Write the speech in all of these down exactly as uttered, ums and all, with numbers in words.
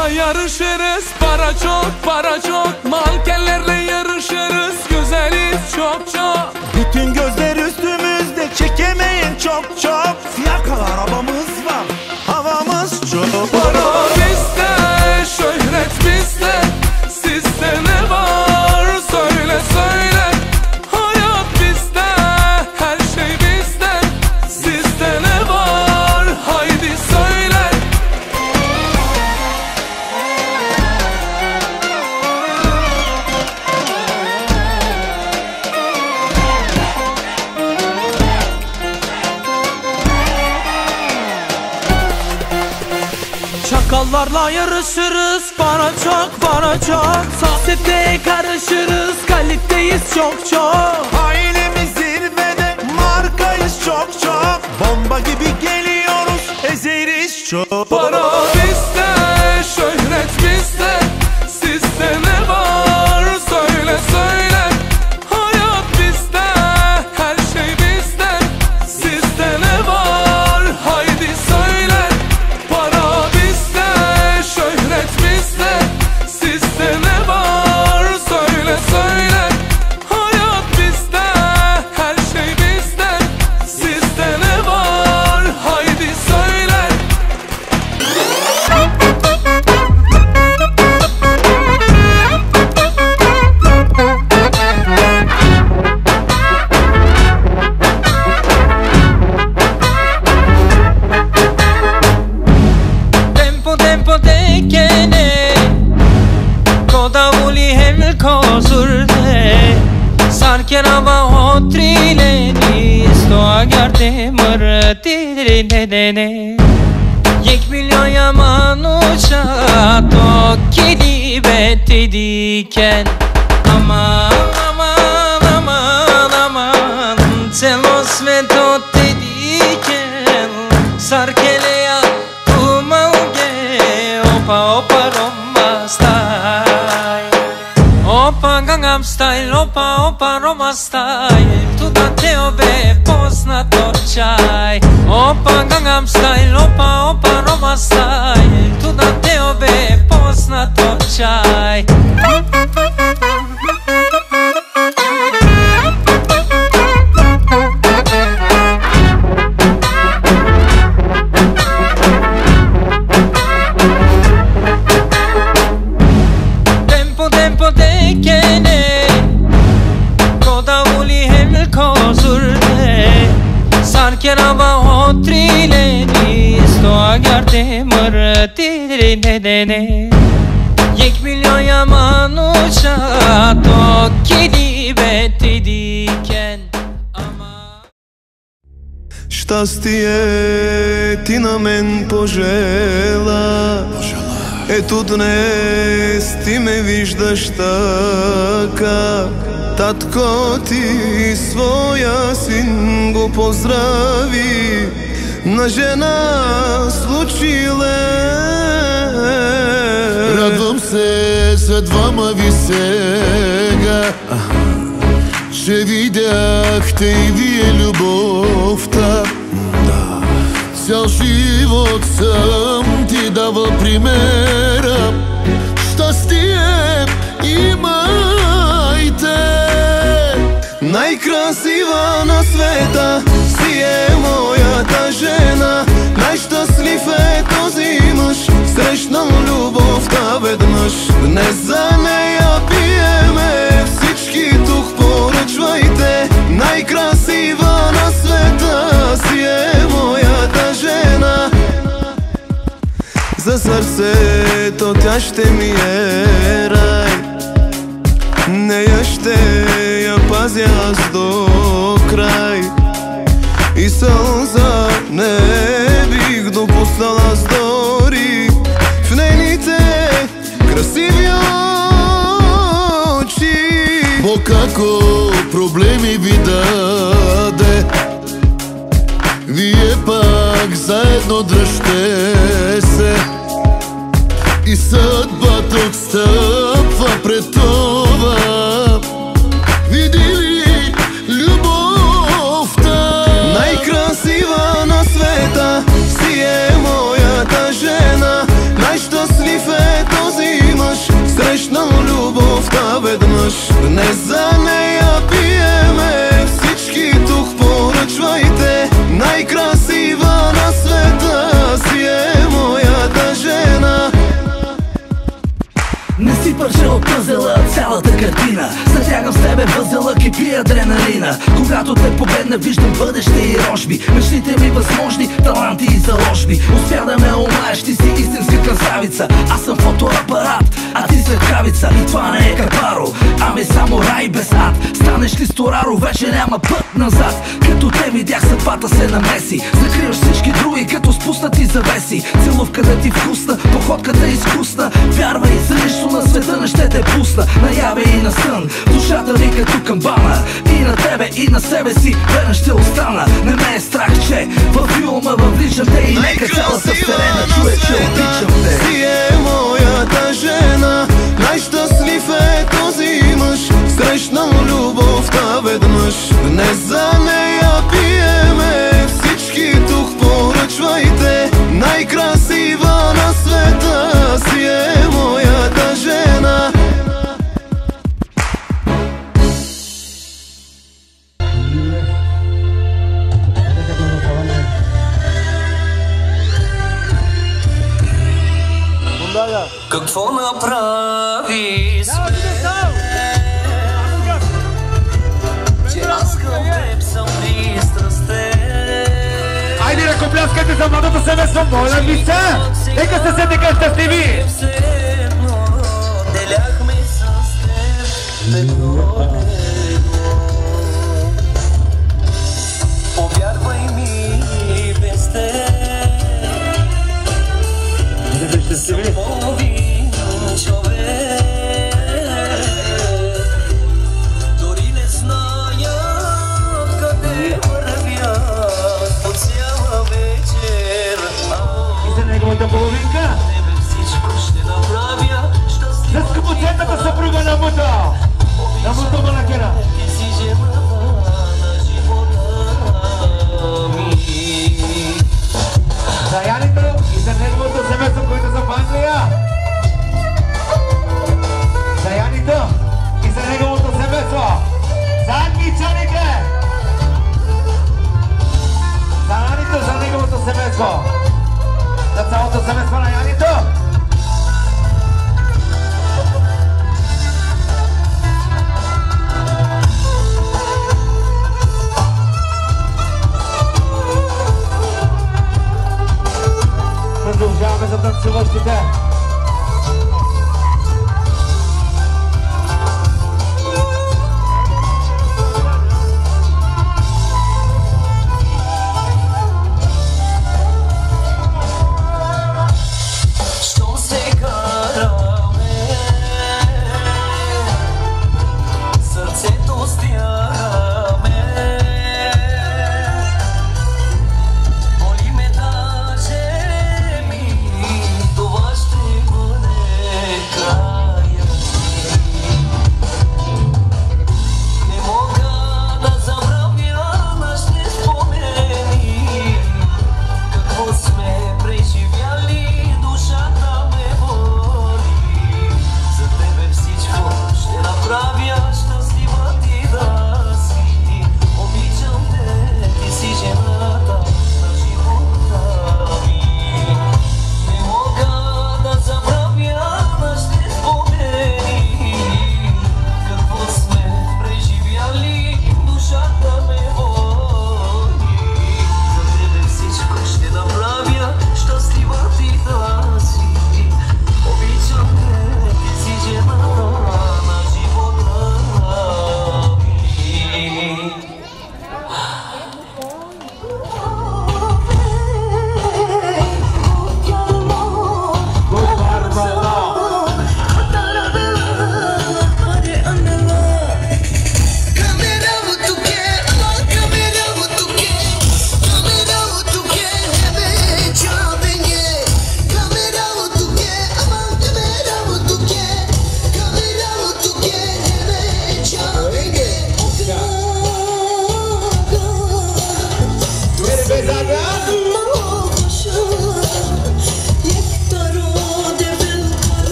Çakallarla yarışırız, para çok, para çok. Mankenlerle yarışırız, güzeliz çok çok. Bütün gözler üstümüzde, çekemeyin çok çok. Fiyakalı arabamız var, havamız çok. Para bizde, şöhret bizde. Sizde ne var söyle söyle. Hayat bizde, her şey bizde. Sizde ne var haydi söyle. Çakallarla yarışırız, para çok, para çok. Sosyeteye karışırız, kaliteyiz çok çok. Ailemiz zirvede, markayız çok çok. Bomba gibi geliyoruz, ezeriz çok. Para bizde, şöhret bizde. Sizde ne var söyle söyle. Hayat bizde, her şey bizde. Sizde ne var haydi söyle. Para bizde, şöhret bizde. Sizde ne var söyle söyle. Hayat bizde, her şey bizde. Sizde ne var haydi söyle. Tempo, tempo te kene Koda voli hem kozurde Sarken ava hotrileni Sto agarte mărtiri de de de Yek milyon yaman uçat O kedi beti diken Aman aman aman aman Celos ve totte diken Sarkeleya Opa, opa, Roma style. Opa, Gangnam style. Opa, opa, Roma style. Tu da teo be poznato čaj. Opa, Gangnam style. Opa, opa, Roma style. Tu da teo be poznato čaj. Sarken ava hotrileni Sto agarte mărtiri de de de Yek milyon yaman uçat O kedi beti diken Щастие ти на мен пожела. Ето днес ти ме виждаш така. Татко ти своя син го поздрави. На жена случиле. Радвам се за двама ви сега, че видяхте и вие любовта. Цял живот съм ти давал примера. Щастие имайте. Най-красива на света си е моята жена. Най-щастлив е този мъж, срещнал любовта веднъж. Днес за нея пиеме, всички тук поръчвайте. Най-красива на света си е моята жена. За сърцето тя ще ми е рай. Нея ще я пазя аз до край. И сълза не бих допуснал аз дори в нейните красиви очи. Бог ако проблеми ви даде, вие пак заедно дръжте се. И съдбата отстъпва пред това. Види ли любовта? Най-красива на света си е моята жена. Най-щастлив е Днес за нея пиеме, всички тук поръчвайте. Най-красива на света си е моята жена. Не си парче от пъзела, цялата картина. Затягам с тебе възела, кипи адреналина. Когато те погледна, виждам бъдеще и рожби. Мечтите ми възможни, таланти и заложби. Успя да ме омаеш, ти си истинска красавица. Аз съм фотоапарат, а ти светкавица. И това не е капаро, ами само рай без ад. Станеш ли стораро, вече няма път назад. Като те видях, съдбата се намеси. Закриваш всички други, като спуснати завеси. Целувката ти вкусна, походката изкусна. Вярвай, за нищо на света не ще те пусна. Наяве и на сън, душата ми като камбана. И на тебе, и на себе си верен ще остана. Не ме е страх, че във филма въвличам те. И нека цялата вселена чуе, че обичам те. Си е моята жена, най-щастлив е този мъж. Срещнал любовта веднъж. Днес за нея пиеме, всички тук поръчвайте. Най-красива на света си е моята жена. Какво направи с мен, че аз към теб съм пристрастен? Айде да копляскайте за младото семейство, моля ви се! Нека се сете как щастливи! Деляхме с теб едно небо. Повярвай ми без теб съм половин човек. Дори не зная къде вървя по цяла вечер. И за неговата половинка Тебе всичко ще направя.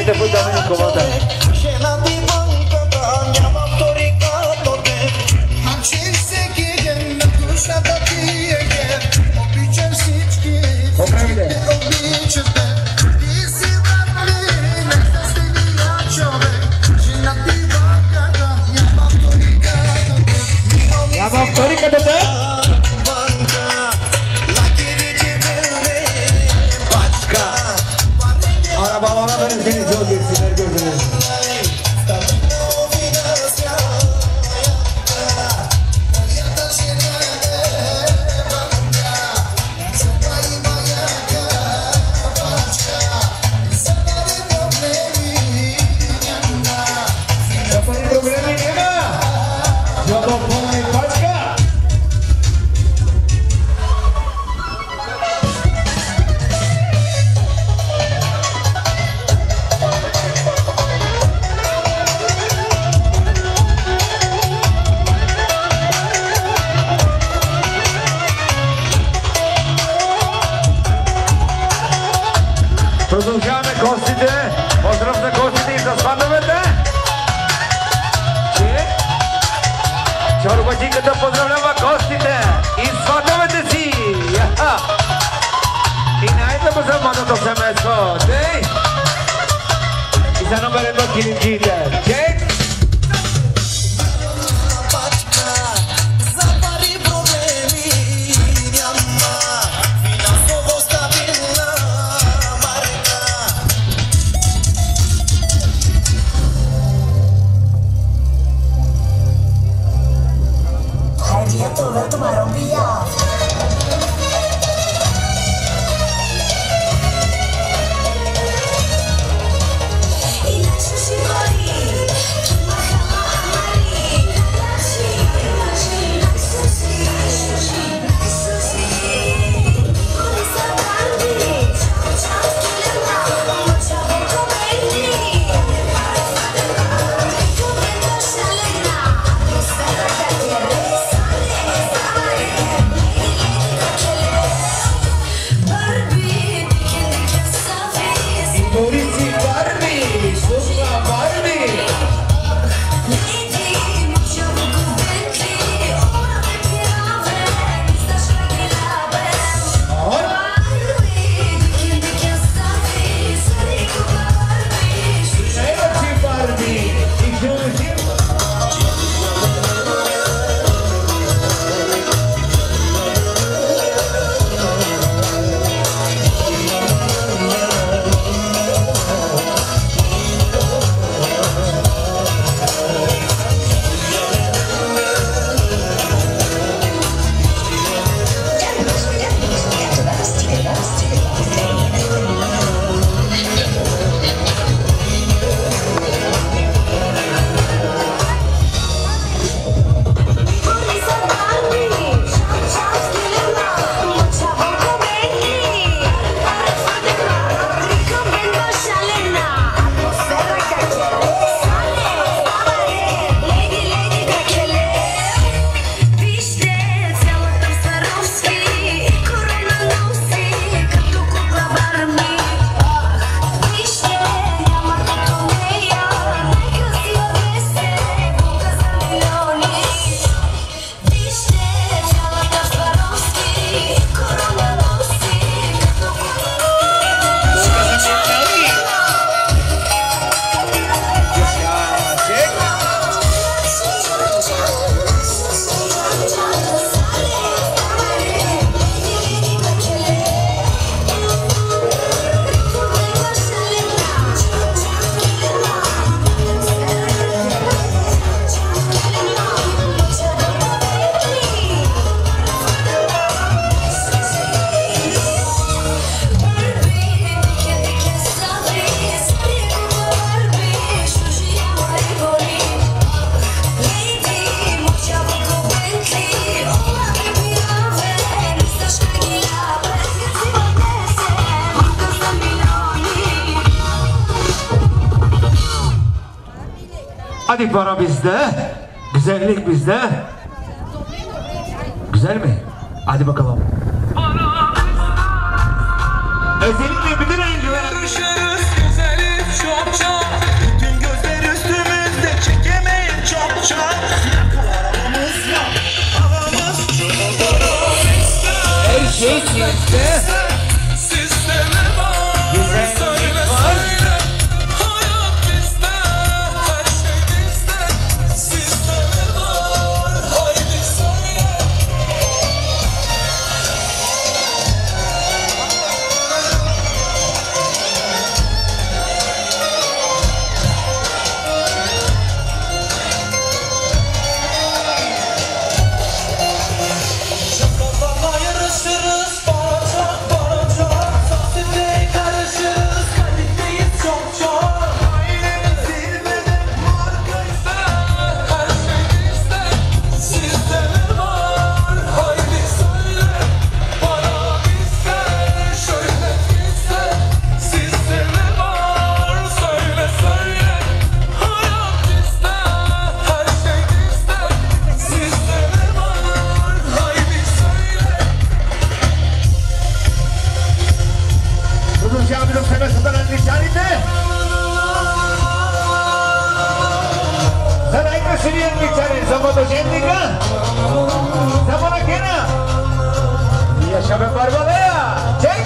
te fut también en comanda. Vamos, Tori, cántate. Ahora vamos a ver el finish de hoy, sin nervios. Продължаваме гостите. Поздрав за гостите и за фановете. Чорбаджиката поздравлява гостите и фановете си. И най-добро за младото семейство. И за номер едно килимджиите. Hadi para bizde, güzellik bizde. Güzel mi? Hadi bakalım. Özellikle bütün oyunculara Yarışırız, güzeliz çok çok. Anglicanite? Să n-ai căsărie anglicane, să fotogenica? Să mă nachena? E așa pe barba de aia, ce-i?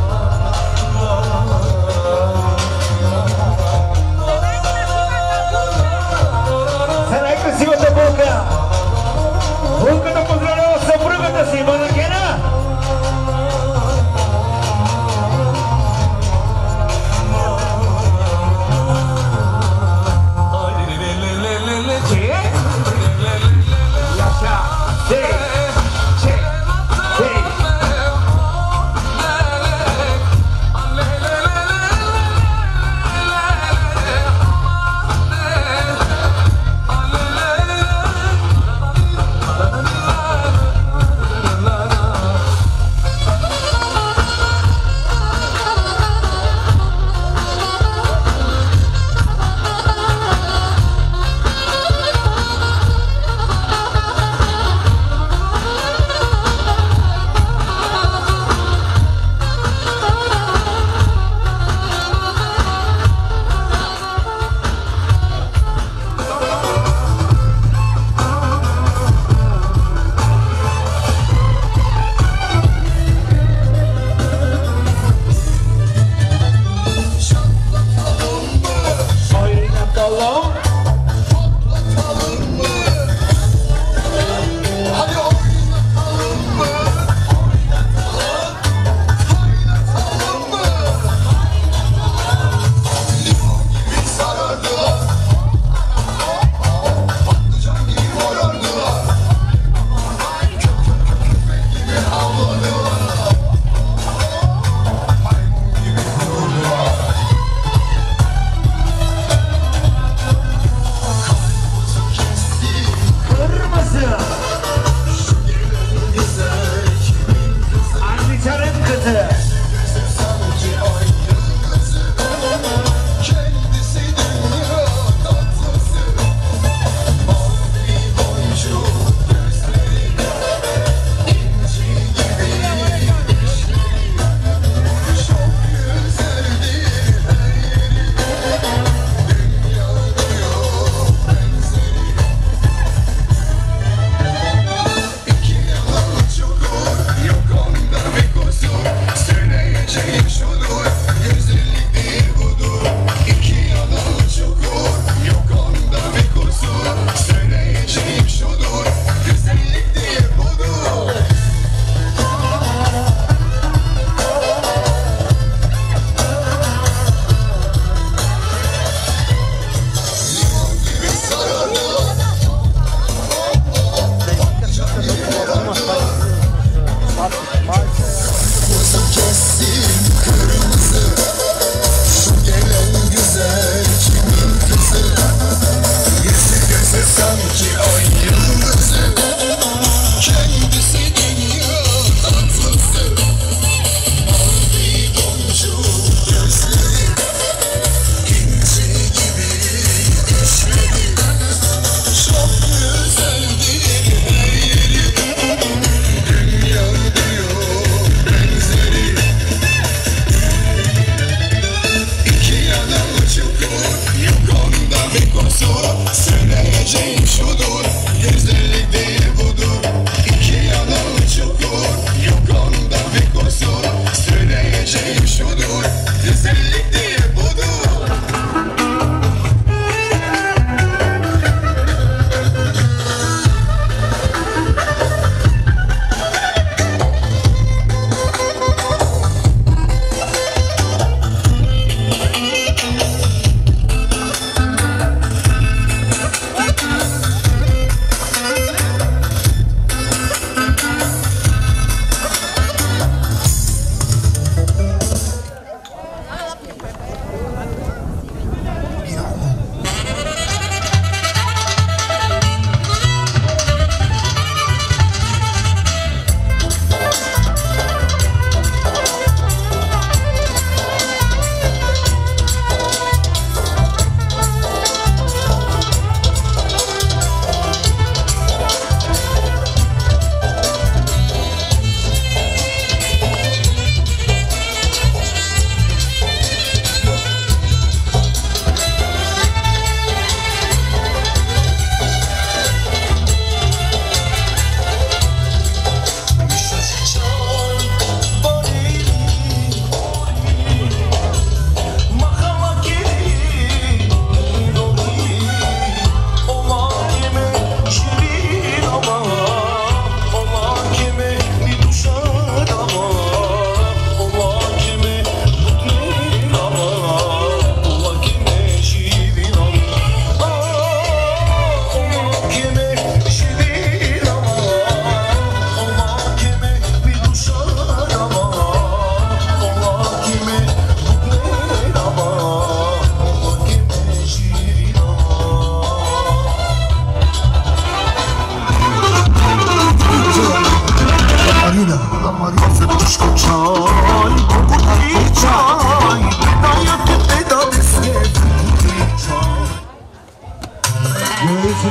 Să n-ai căsivă-te boca! Buncă-te pozdravljamo sa prugата си, мă nachena?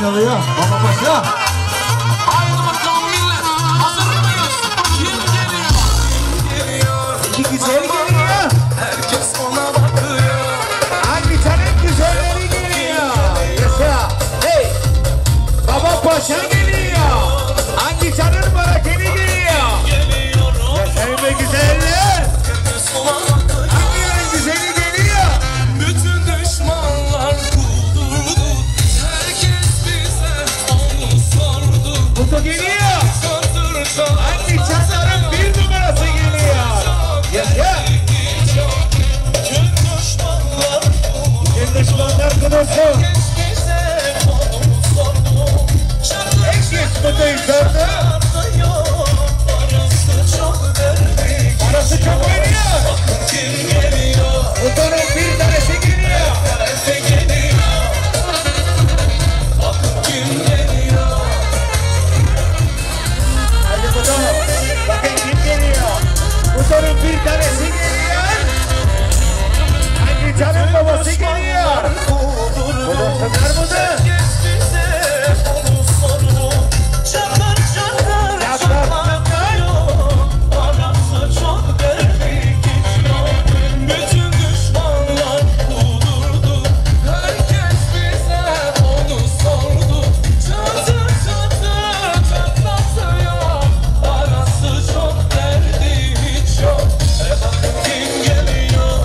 çalıyor. Baba Paşa. Haydi bakalım millet. Hazır mıyız? Kim geliyor? İki güzel geliyor. Herkes ona bakıyor. Hangi tane güzelleri geliyor? Yaşa. Hey. Baba Paşa geliyor. Hangi canın barakeni geliyor? Yaşayın be güzeller. Hangilerin güzeli geliyor? Bütün düşmanlar kudurdu. Herkes bize onu sordu. Kutu geliyor. Satırca Hangi canların bir numarası geliyor? Yaşa. bütün düşmanlar Bütün düşmanlar kudusu. bize onu sordu. Herkes kutuyu sordu. Parası çok verdik. Parası çok veriyor. Kim geliyor? Kutunun bir tanesi geliyor. Efe geliyor. Bakın kim geliyor? Hadi kutu. Bakın kim geliyor. Kutunun bir tanesi geliyor. Hangi canın babası geliyor? Kutu sığar mıdır? Bütün düşmanlar kudurdu. Herkes bize onu sordu. Çatır çatır çatlatıyor. Parası çok, derdi hiç yok. E bakın kim geliyor?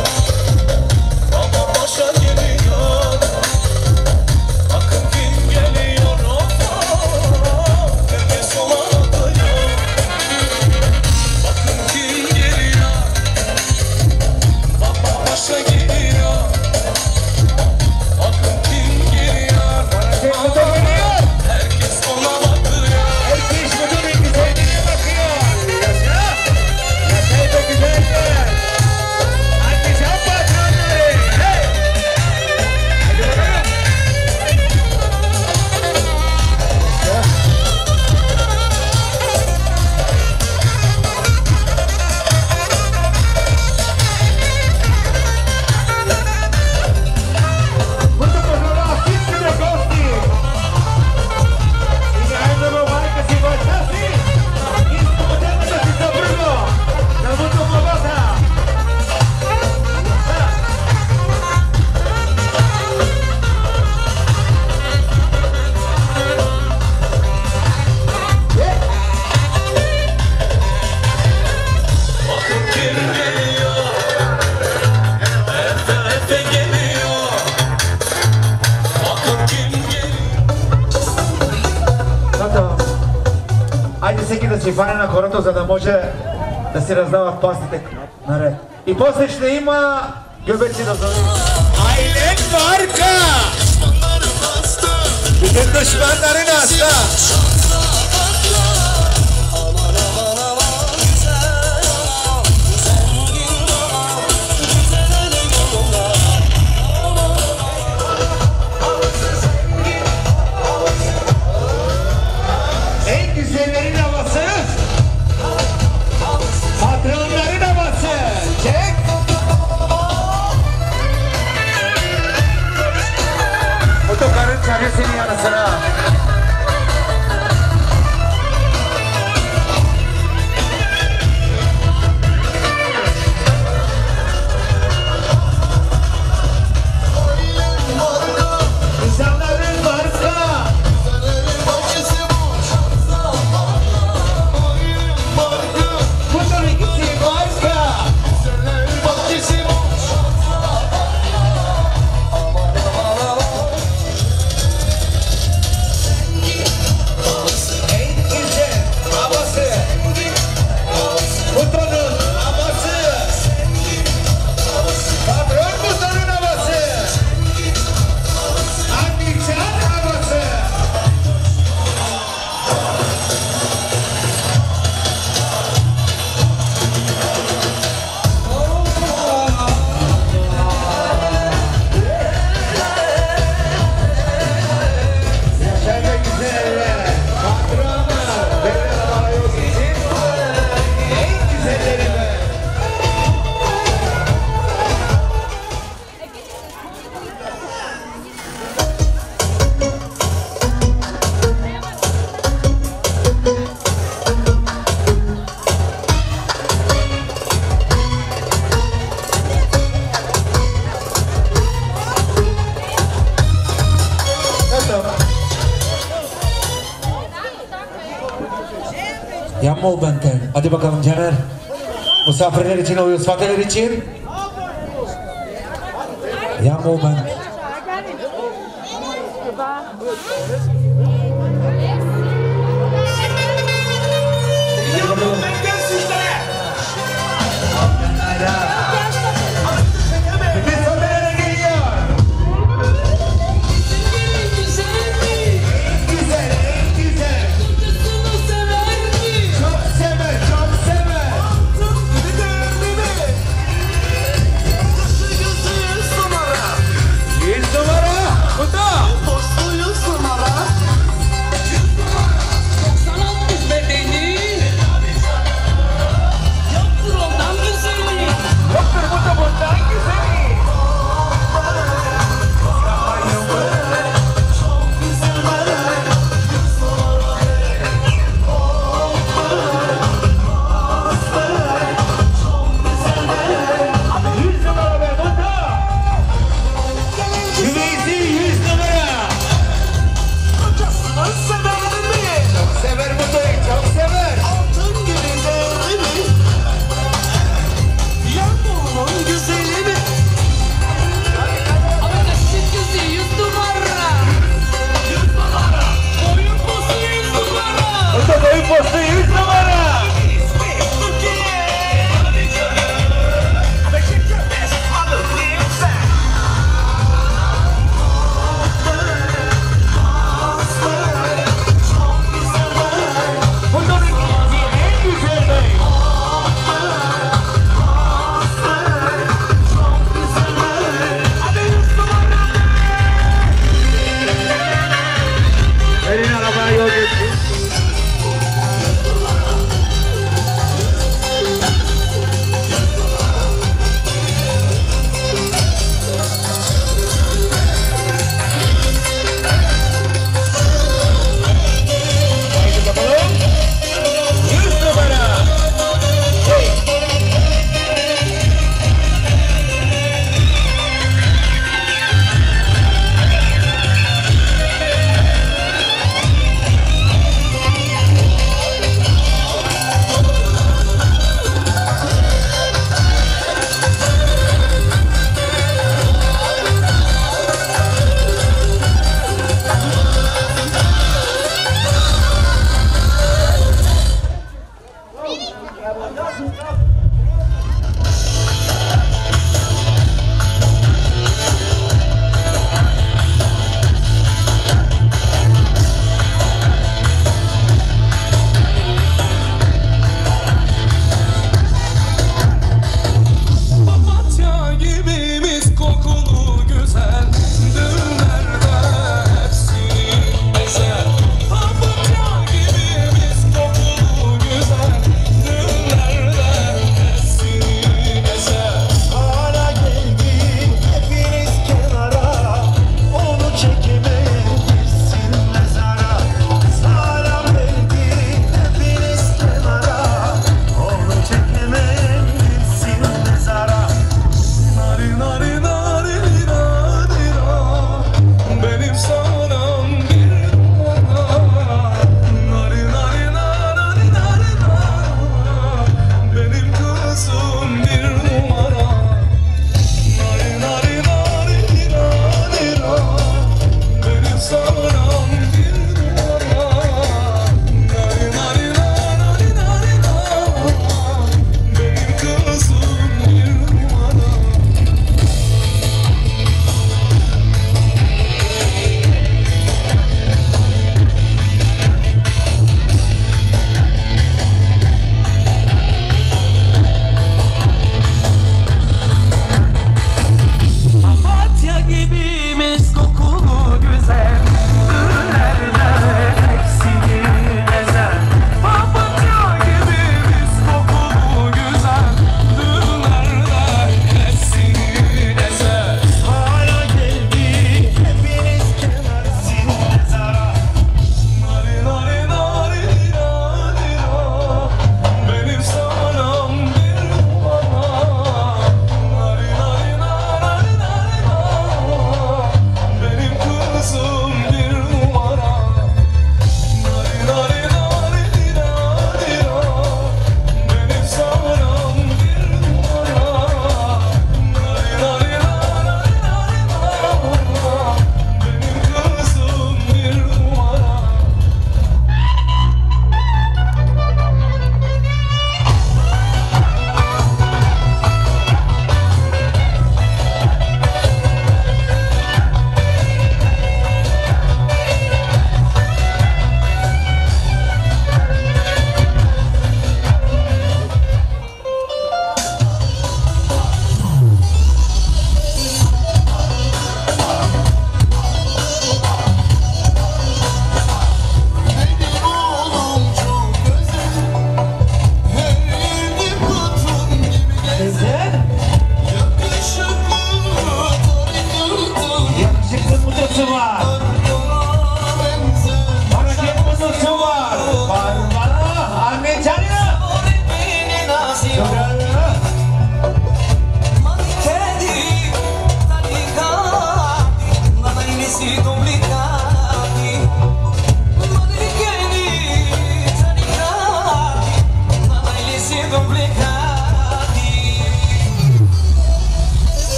Baba Paşa geliyor. Bakın kim geliyor? Oh, herkes ona bakıyor. Bakın kim geliyor? Baba Paşa geliyor. Bakın kim geliyor? Kutu geliyor. Herkes ona bakıyor. Herkes kutunun güzelliğine bakıyor. Yaşa. Yaşayın be güzeller. Hangi can patronları? Hey. Hadi bakalım. Questo potrà assistere ai costi. Il rendono marca si faccia sì. Il potere da si sta Bruno. Da molto provata. Bakın kim geliyor? Efe Efe geliyor. Bakın kim geliyor? Tato, ajde всеки да си хване на хорото, за да може да си раздават пастите наред. И после ще има гюбеци да зови. Айлен марка! Bütün düşmanların hasta. En güzellerin havası. Patronların havası. Çek. Otokarın çaresinin yanı sıra. İnsanların marka. Kutunun ikisi marka. Yapma benden. Hadi bakalım Caner. Misafirler için oluyor, sıfatlar için. Yapma ben.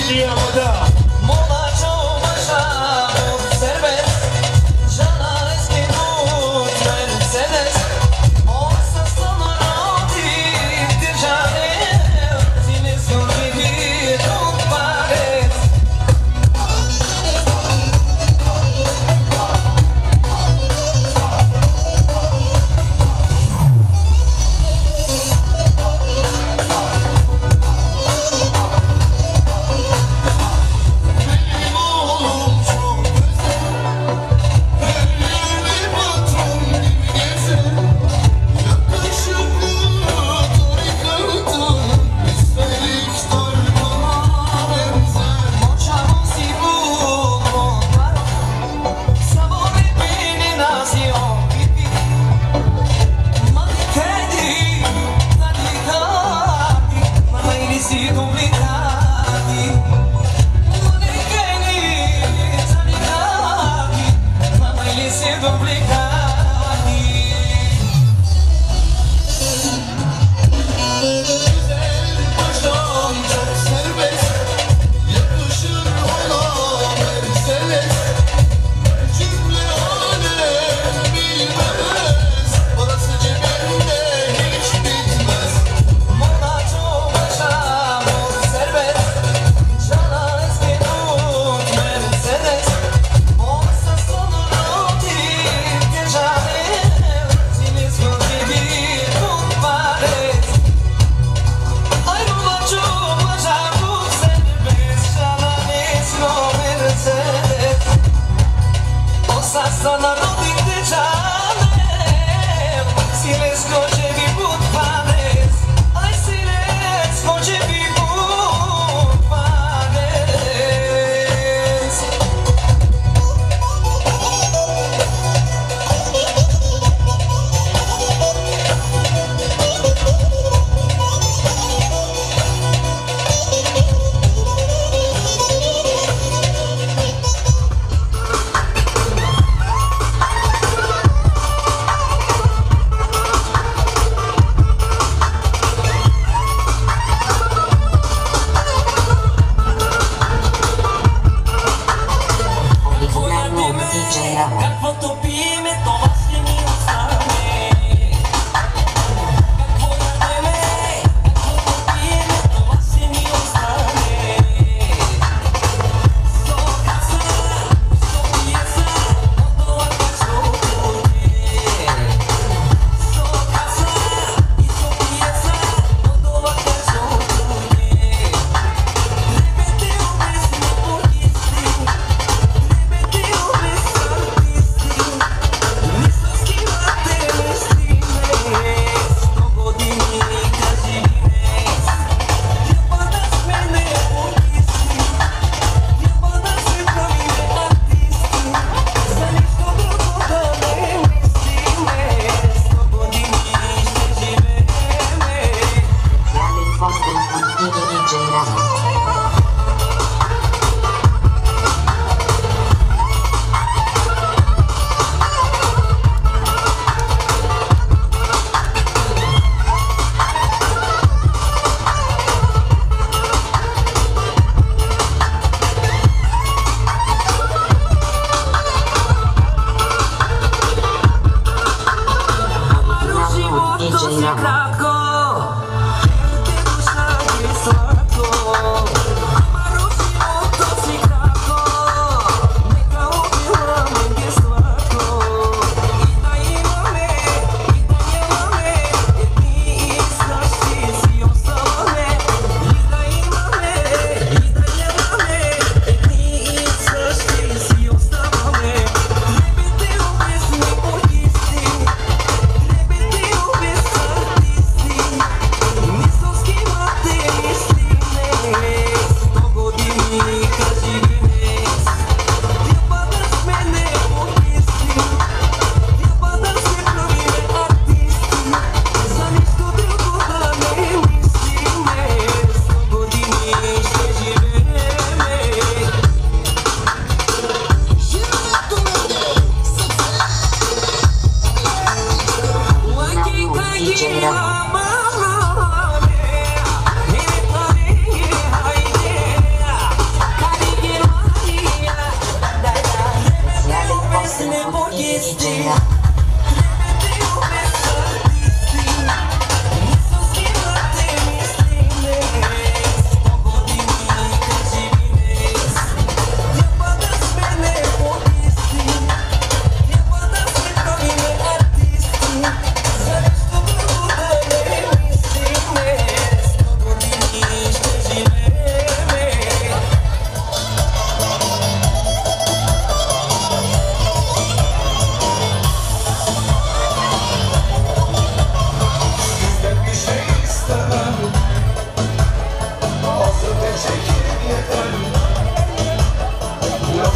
Hey,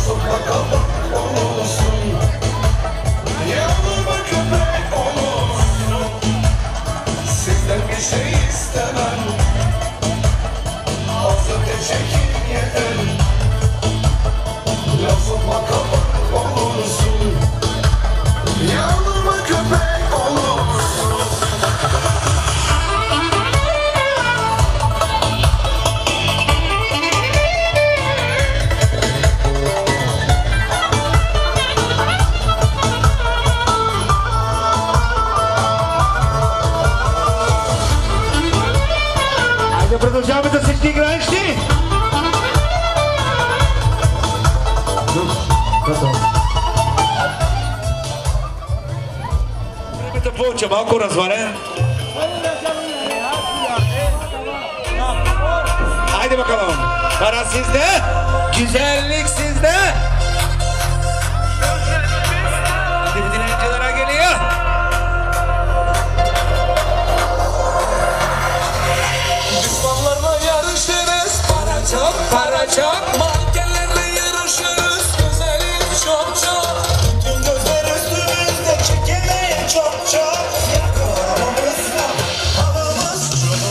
sokma kapak olursun. Yanıma köpek olursun. Sizden bir şey istemem. Azıcık çekin yeter. Lafıma kapak olursun. Yanıma köpek olursun. Айде продължаваме да всички играещи! Времето получа малко развален. Haydi bakalım. Para sizde, güzellik sizde. Hadi bütün oyunculara geliyor. Düşmanlarla yarışırız. Para çok, para çok. Mankenlerle yarışırız. Güzeliz çok çok. Tüm gözler üstümüzde çekemeyin çok çok. Yakalamamız var, havamız çok.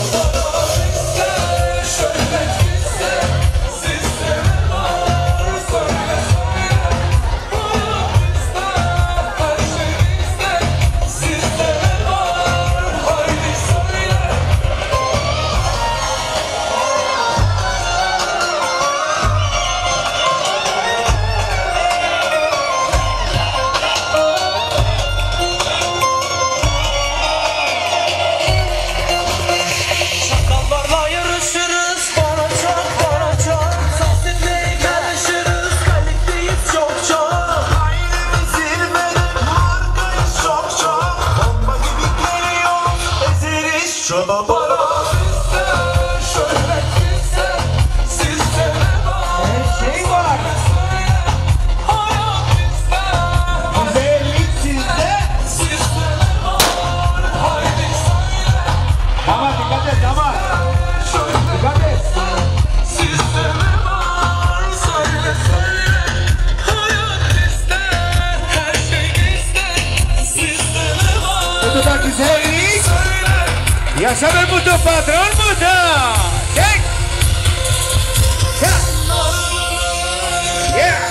Şöyle gitse, sizde ne var? Söyle söyle. Hayatımızda her şey bizde. Sizde ne var? Haydi söyle. Çakallarla yarışırız. Para çok, para çok. Sahtekle karışırız. Kaliteyiz çok çok. Ailemiz zirvede, markayız çok çok. Bomba gibi geliyoruz, ezeriz çok. Para bizde, şöyle gitse, sizde ne var? Her şey var. Söyle, hayat bizde. Güzellik sizde. Sizde ne var? Haydi söyle. Ama dikkat et ama. Dikkat et. Sizde ne var? Söyle söyle. Hayat bizde, her şey bizde. Sizde ne var? Bu da güzellik. Söyle. Yaşa be mutlu patron mutlu. Çek. Ya. Yeah.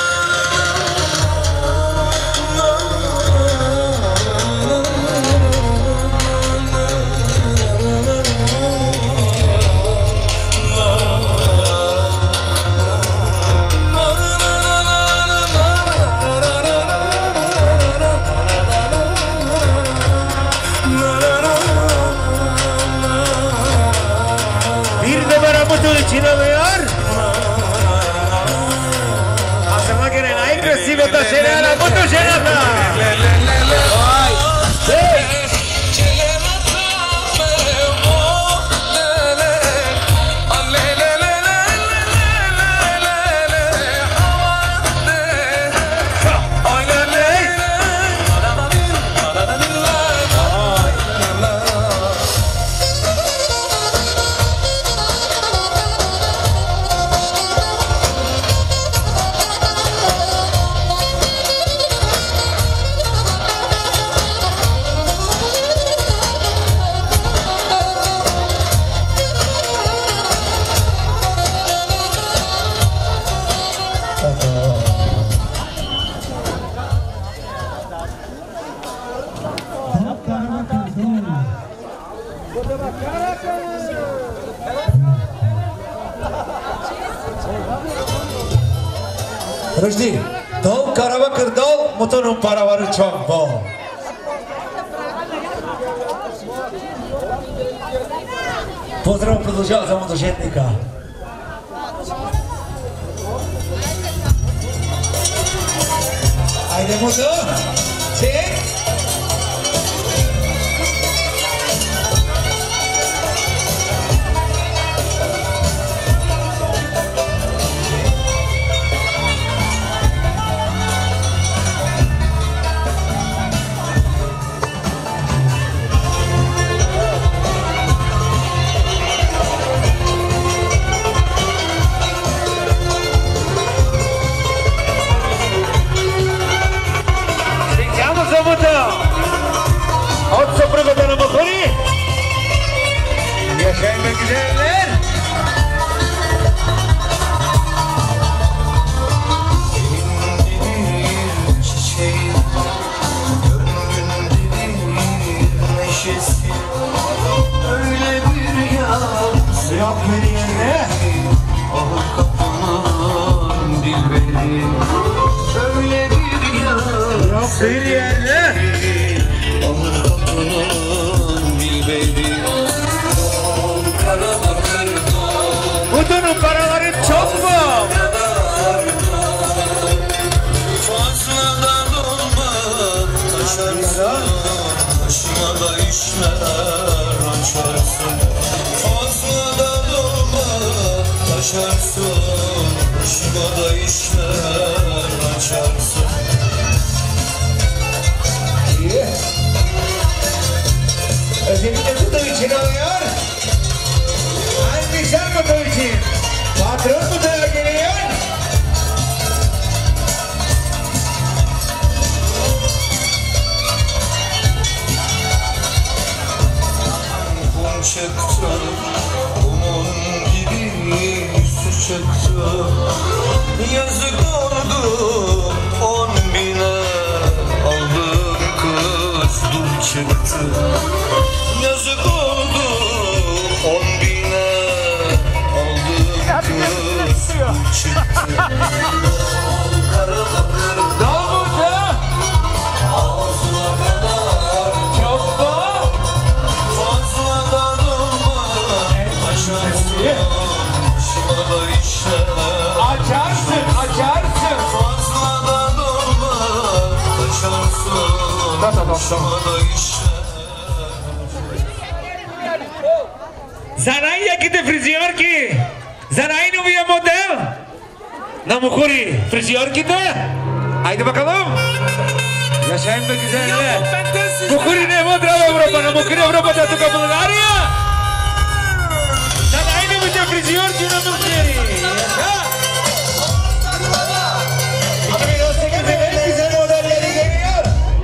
Bir numara mutlu için alıyor. Hazırla gelen aggressivo taşıyana mutlu şenata. Hey. Rujdi, dol Karabakır dol, motorun paraları çok bol. Pozdrav продължава за мотожетника. Айде мото! Чек! Sıyır yerine. Alır kapının bilbeli. Budunun paraları çok mu? Fazladan olma taşarsın. Başıma da işler açarsın. Fazladan olma taşarsın. Başıma da işler açarsın. İyi. Özellikle kutu için alıyor. Hangi şarkı kutu için? Patron kutuya geliyor. Kum çıktı, kumun gibi su çıktı. Yazık oldu on bine, aldım kız dur çıktı. Yazık oldu on bine, aldım kız dur çıktı. Davut'a. Çok mu? Fazladan olma taşarsın. Başıma da işler Açarsın, açarsın. fazladan olma taşarsın. Başıma da işler. Zanai яките фризьорки? Zanai новия модел? На Мухури фризьорките? Haydi bakalım. Yaşayın be güzeller. Mukuri ne moda Evropa? Na Mukuri Evropa da tuka Bulgarija? Zanai новите фризьорки на Мухури. Abi dostum güzel güzel modelleri geliyor.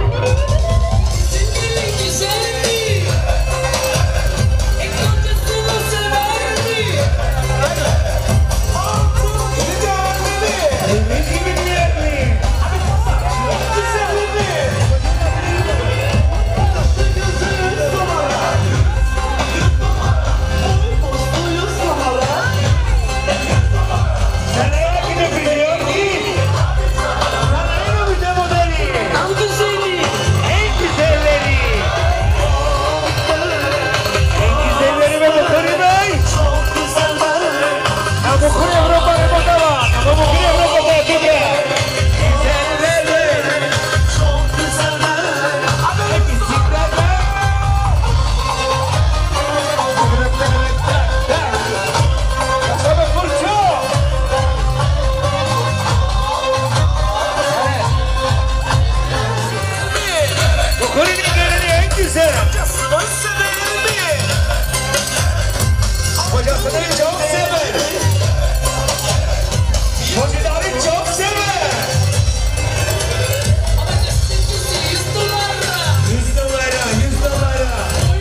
Hocasını çok sever. Hocaları çok sever. Yüz dolara, yüz dolara.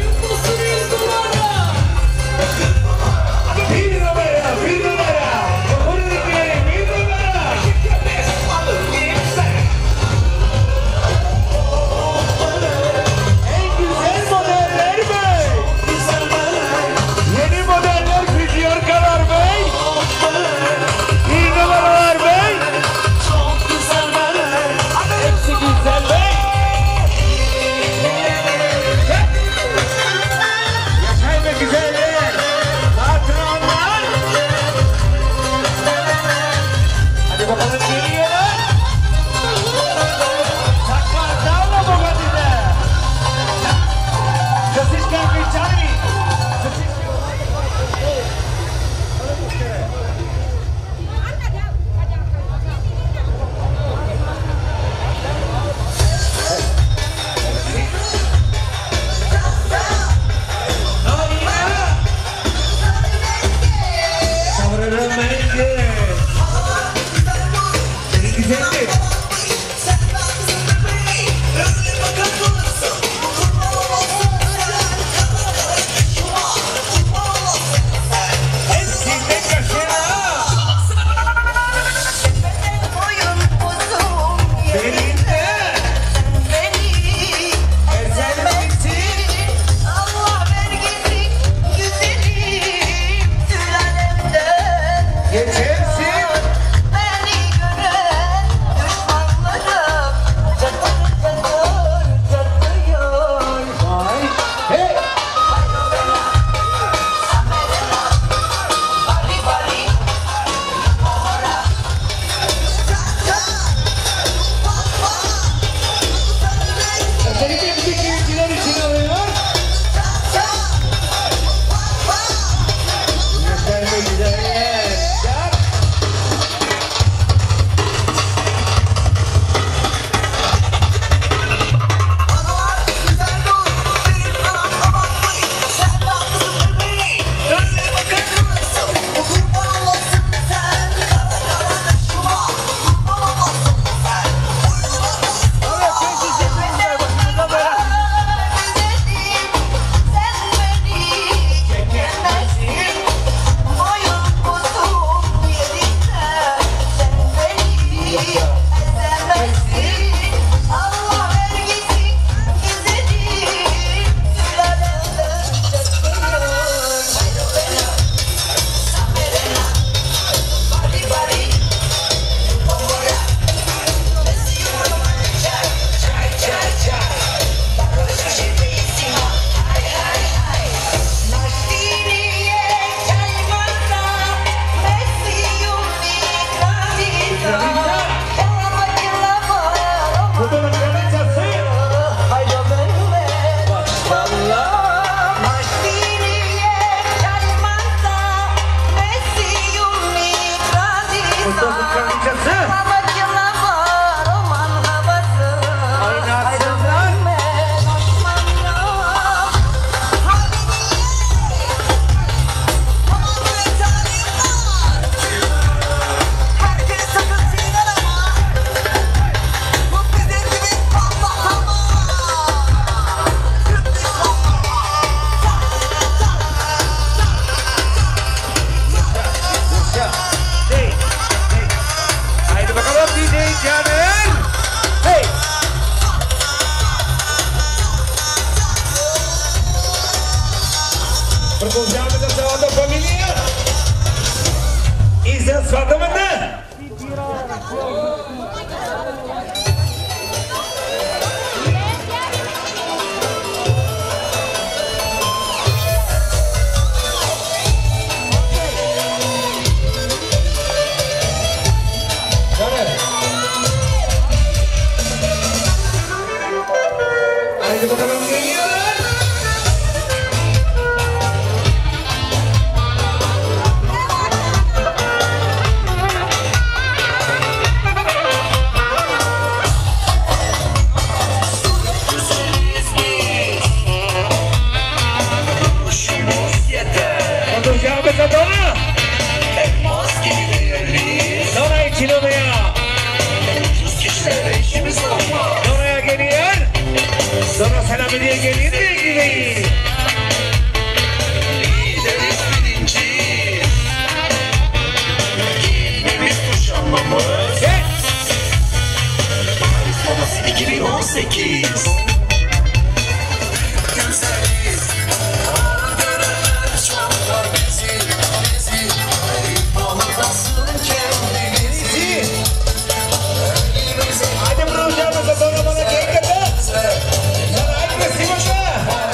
Bir numara, bir numara. Okuldakileri bir numara. En güzel modeller mi? Yeni modeller Frijyorkalar Bey. Bir numaralar Bey. Hepsi güzel Bey. Yaşayın be güzeller. Patronlar. Hadi bakalım geliyor lan. Saklar dağla bogadine. Sosiskan Vichani. Mustafa'nın kraliçesi. Продолжаем это завода фамилия. И за сватование. Haydi bakalım geliyor. Dona! Dona Ichinomiya! Dona'ya geliyor! Dona selam ediyor geliyor gibi! Lideriz birinci. Giyimimiz kuşanmamız. Paris Modası iki bin on sekiz. Güzeliz. Hadi programımıza bana bana gel kadar. Sana agresif olma.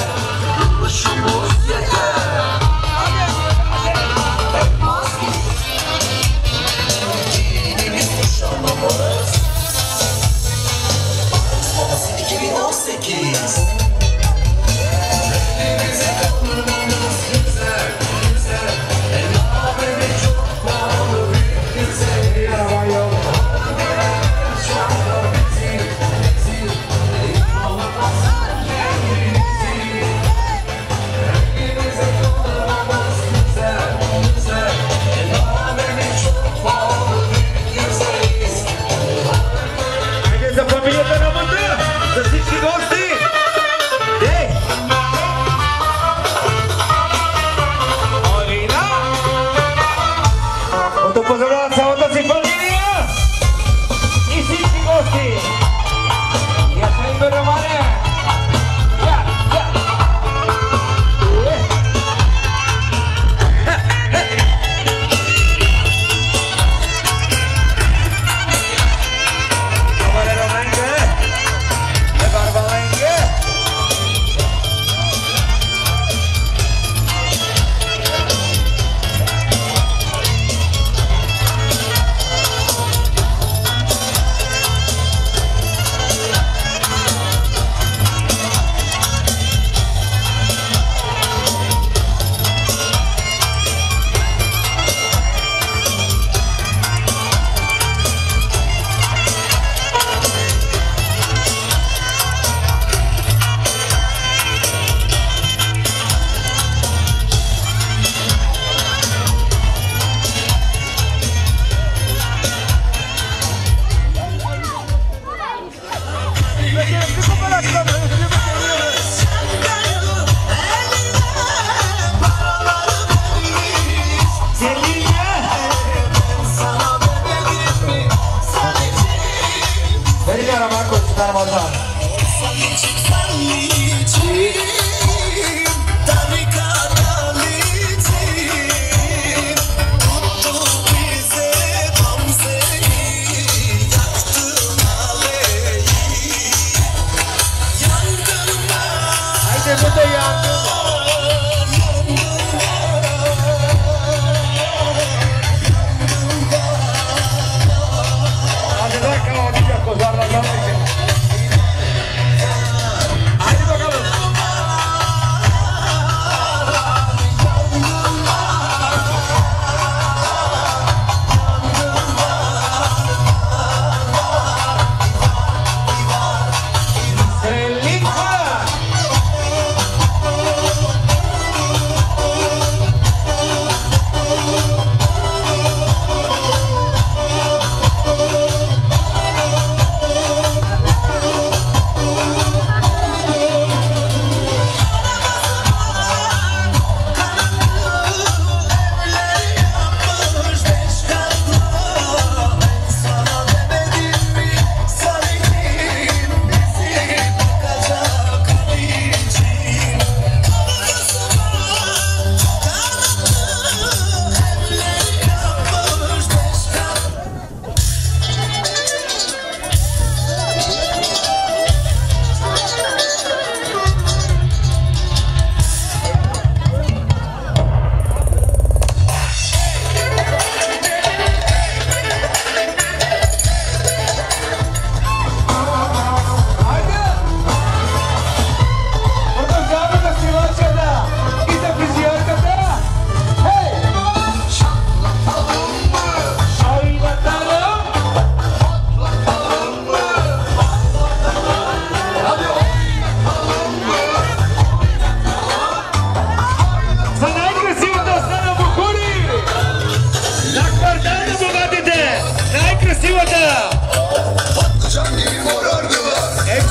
iki bin on sekiz. Esa familia está enamorada. Así que goste. Hey. Olina. Untuk peserta sahabat si familia. Isi si goste. Ya saya bermana. Ya, ya.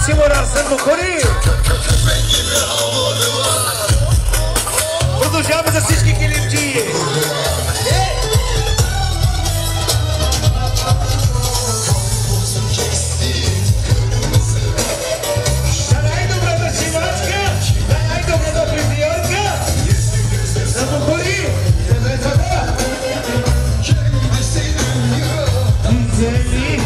nasıl morarsın Bukhuri? Продължаваме за всички килимчии. За най-добрата шивачка, за най-добрата фризьорка, за Бухари, семействата. Цели.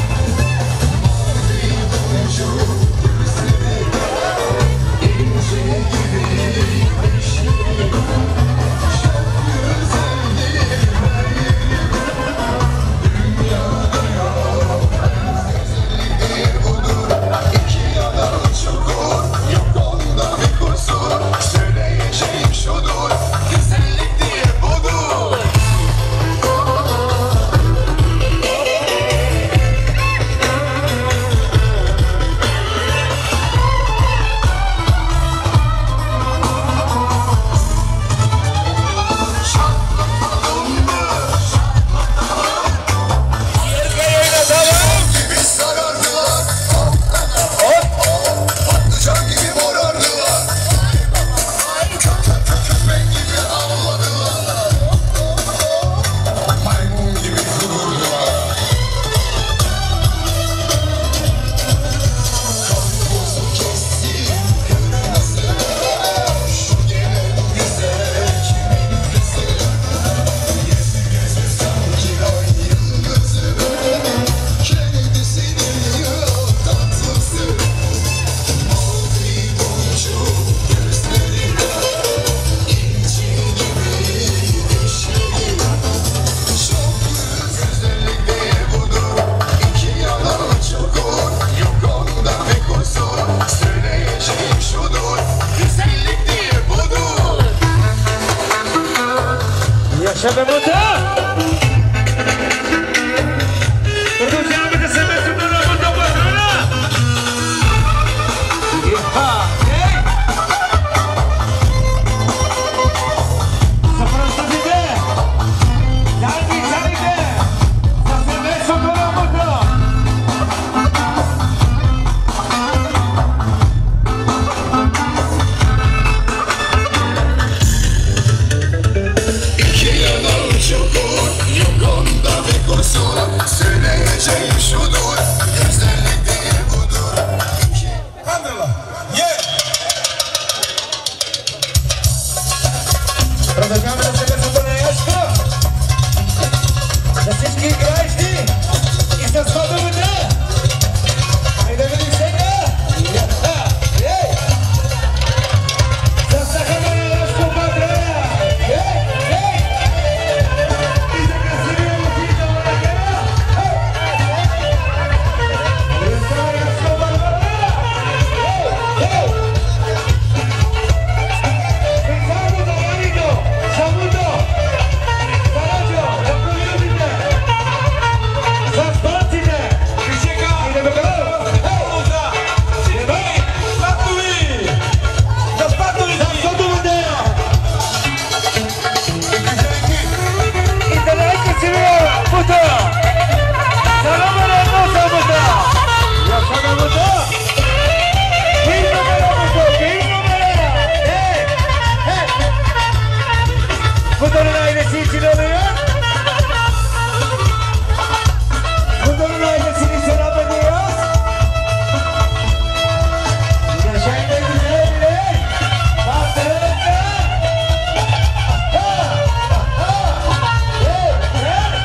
Yaşa be Muta! Продължаваме да се местим на работа патрона! Иха! Ей! За французите! За англичаните! За семейството на работа! Söyleyeceğim şudur, güzelliktir budur. Kandırla, yeah! Продължаваме да се местим на Яшко! За всички играещи и с ходовете! Хайде да видим сега! Ей! За стахаме на Яшко Патрея! Ей! Ей! И за красивия музика на Ракера! Bunların ailesi için oluyor. Bunların ailesini selam ediyoruz. Yaşayın da güzel bile. Baktırın da. Ha! Ha! Hey! Hey!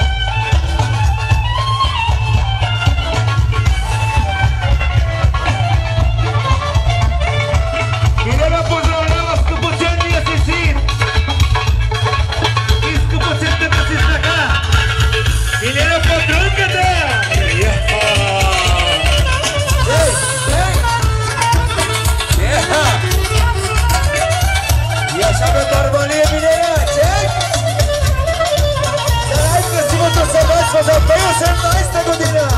Ile la pozdravljava skupočenija se sin. Skupočetne da si znaka. Ile la potrunkata. Jeha! Hey! Hey! Jeha! Yaşa be Darmaniye bineye. Çek! Saraj красивото събратство за две хиляди и осемнадесета година.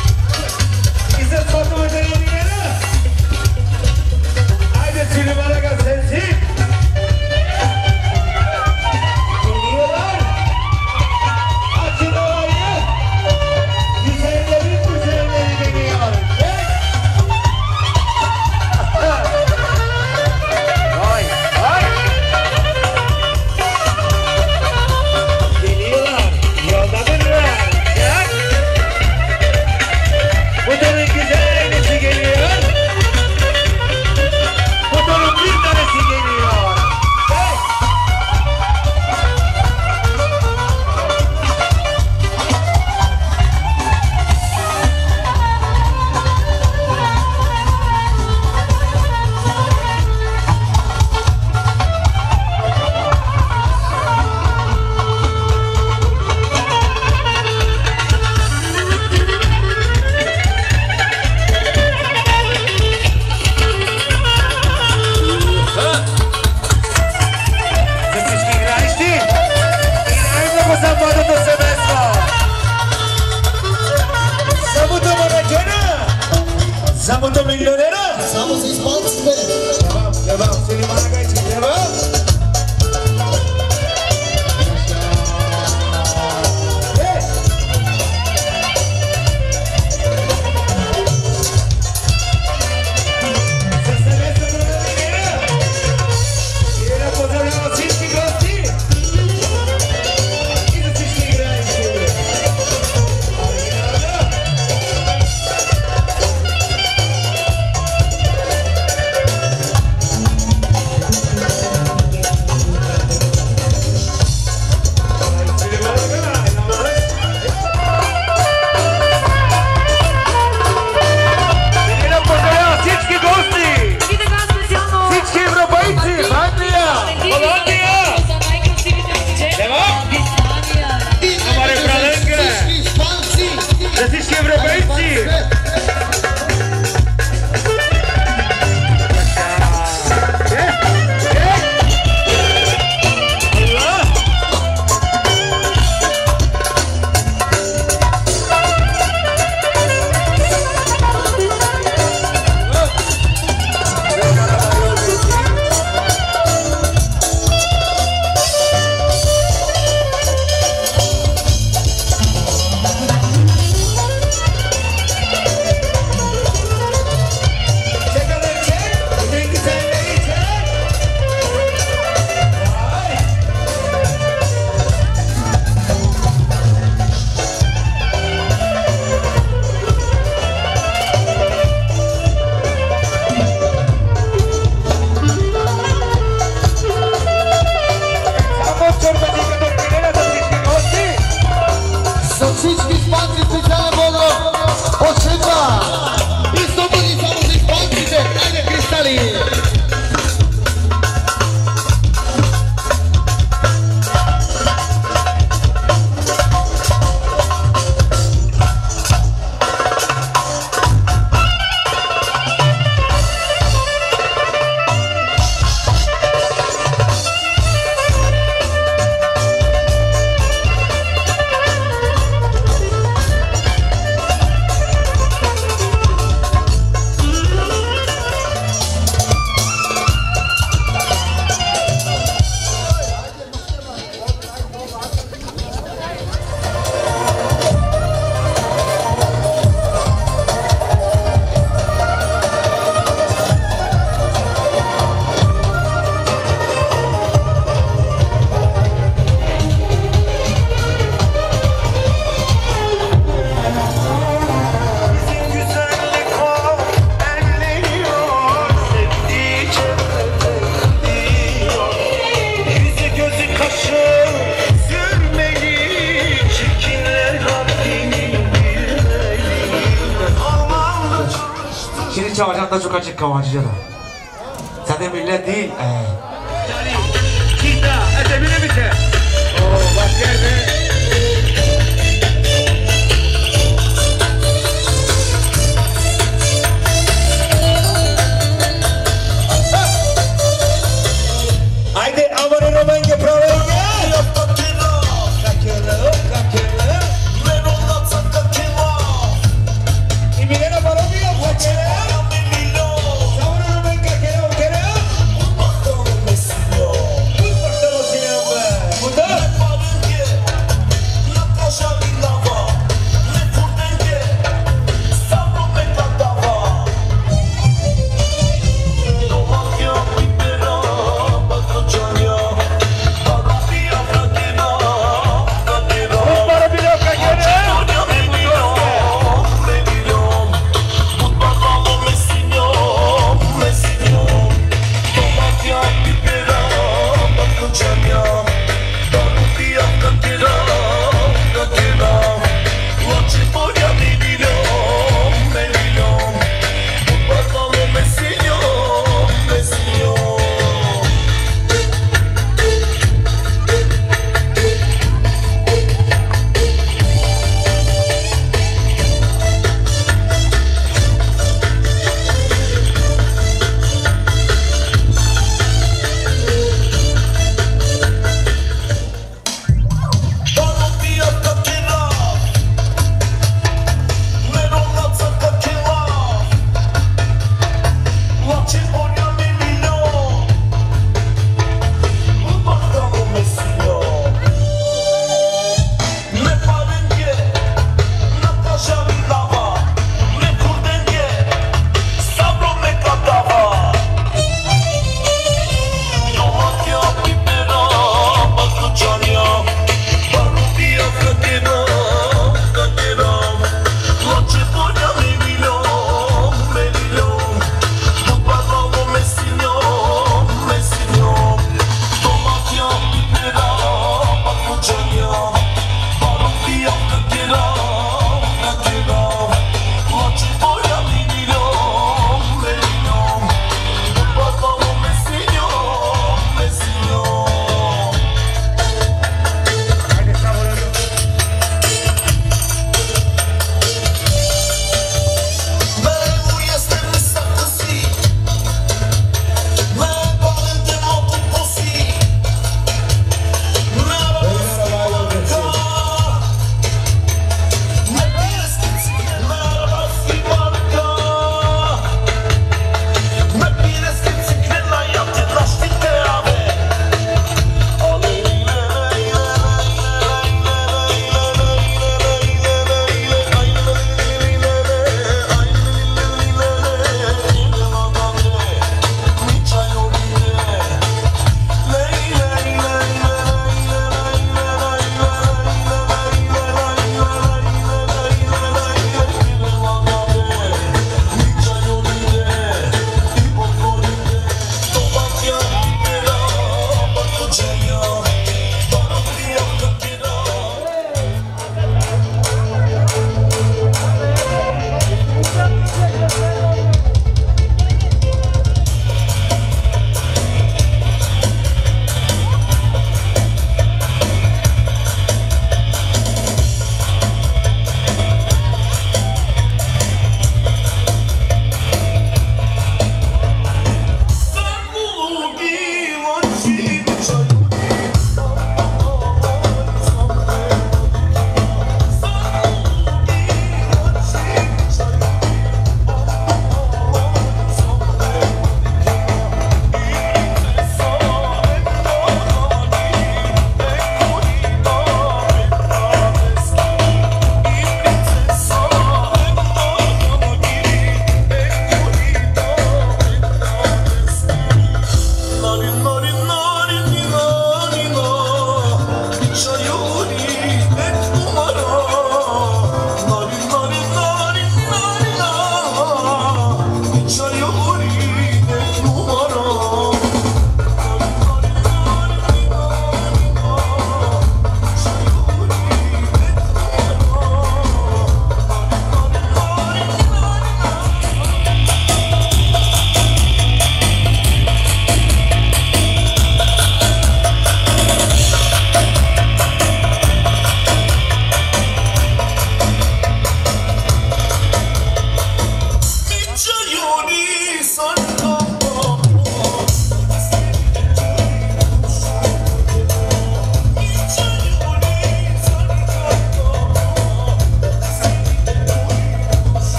И за това да ме да номинира. Айде, Чили Марага! Motorun güzel nesi geliyor? Motorun bir tanesi geliyor. Hey! Sabuto miglionera! Siamo sei sponsor! Devam, devam, seni bana kaçın, devam! Hey! Se se mette per la migliera! Viene a posare la cinti grossi! Chi si ci grandi? Российские европейцы! Salsiczki z pancy specjalne wolno potrzeba! I znowu nie samo z pancy, że fajne krystali! Şimdi çalacak da çok açık kavancıca da. Zaten millet değil. Ee. Kita, edemine biter. Oo, başka yerde. Haydi amore romenge provenge. Kakelo, kakelo. I Milena Parobio, kakelo.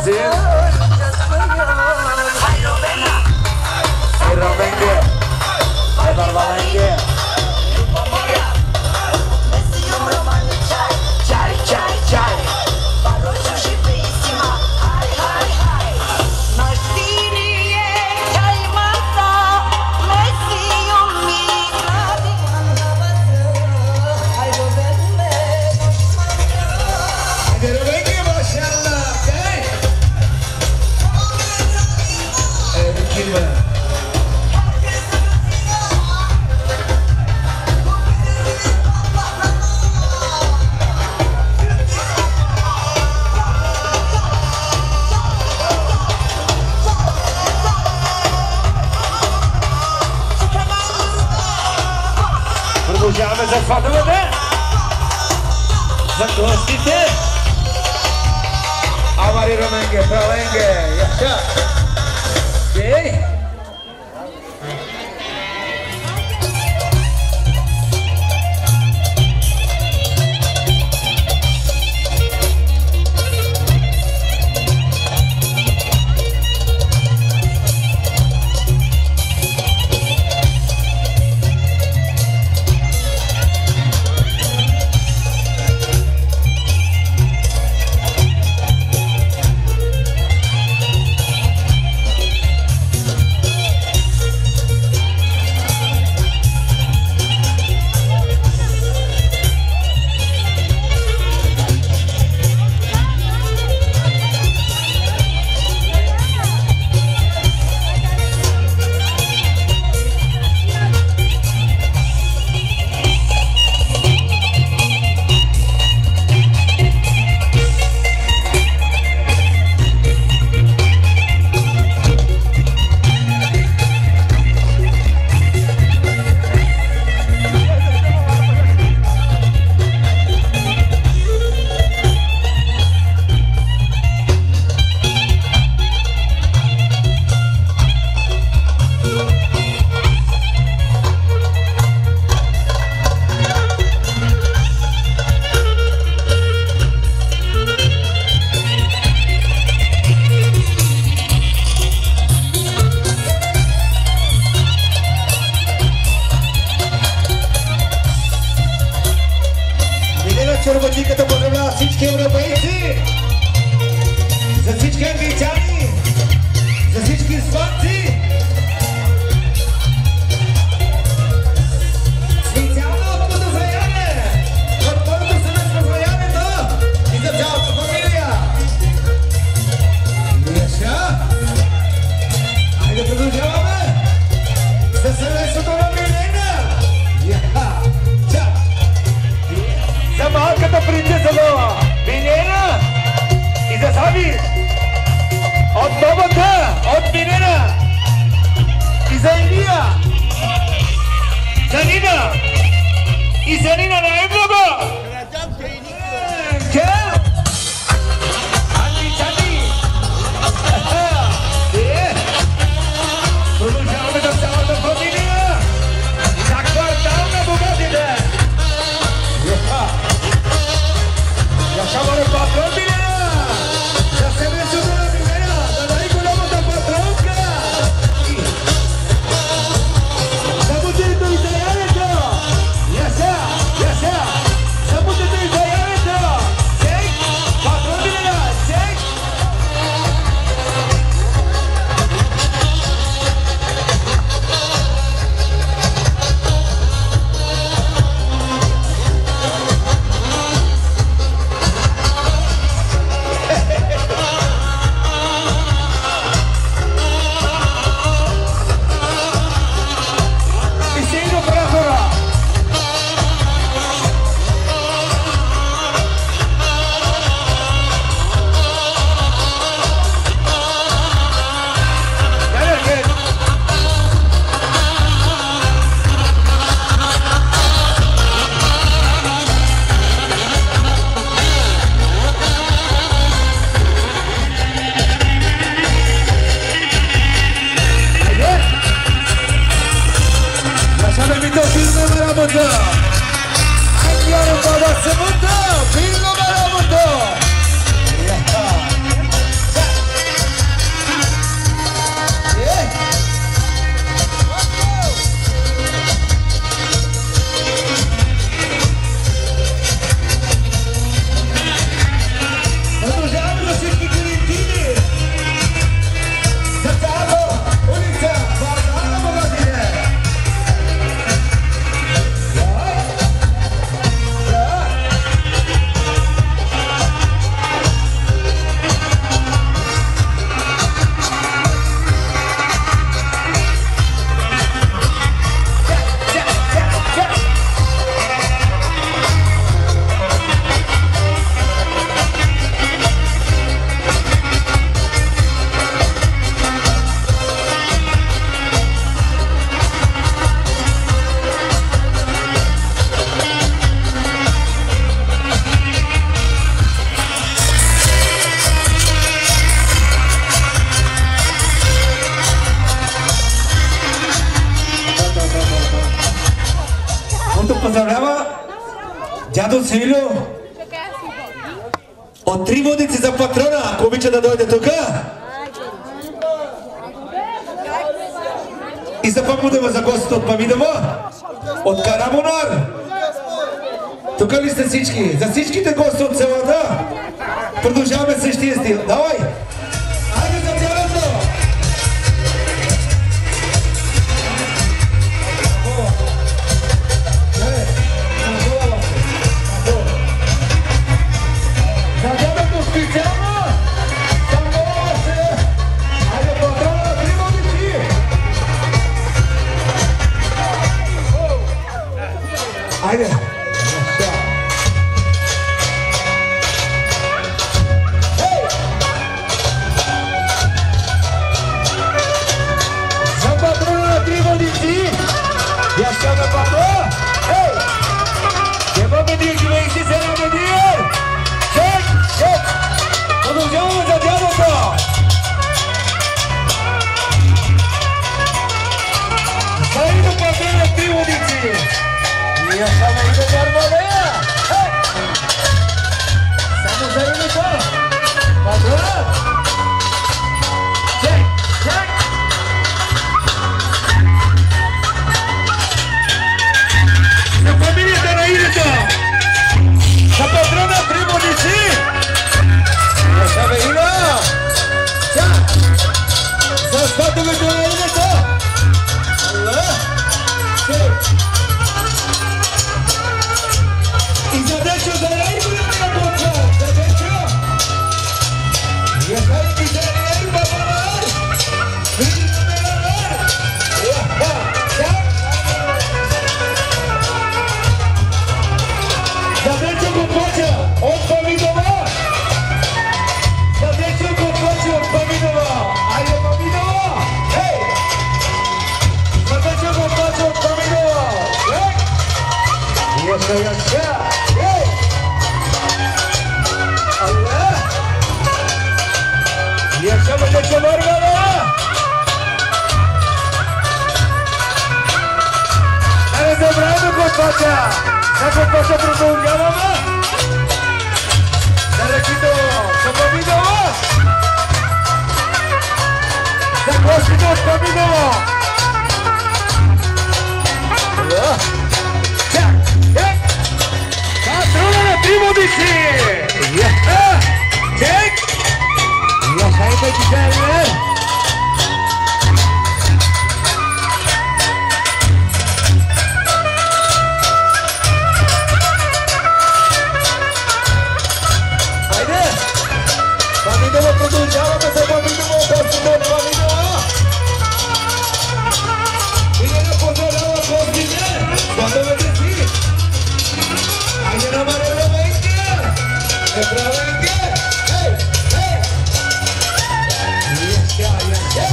Brasil. Hai Romenge. Hai Barbalenge. Chai, chai, chai. Produziamo già fatto vedere. Zagostite. Avari Romenge, Pralenge, yaşa. Okay. поздравлява дядо Силю от три водици за патрона, ако обича да дойде тук. И за Памудева, за гостите от Памидова, от Карамонар. Тук ли сте всички? За всичките гости от селата продължаваме същия стил. Давай! Айде за тялото! За дядото специално! Самбова се! Айде патрона на три водици! Айде! Lasciamo Paolo! Ehi! Che va a venire che vengi se la venire! Check! Check! Produzione da dialogo! Saído para ver a tribo de ti! E a saída de Arbolea! Ehi! Estamos aí no chão! Patrão! Check! Check! La patrona primo di sì! La saveina! Ciao! Sei stato che tu hai detto? Allora? Sì! I zadeccio sarai pure una bocca! Zadeccio! Io sai chi sarai per parlare! Quindi non me la dare! Ciao! Zadeccio con faccia! Od Pamidova! Zadeccio con faccia od Pamidova! Ajde Pamidova! Hej! Zadeccio con faccia od Pamidova! Hej! Jeszcze, jeszcze! Hej! Allah! Jeszcze będzie co Margara! Ale zebrano con faccia! Kako faccia produziamo? Zarekito, co Pamidova? Za gospito od Pamidova! Čak, čak! Patrona na tri vodici! Ček! Ja sajte ti želje! Pamidova produziamo questa Pamidova, gospito od Pamidova! I ne pozdravljava gostine! Quando vedete? Ajde na Marelo venke! Ne pravenke! Hej! Hej! Ješća, ješća!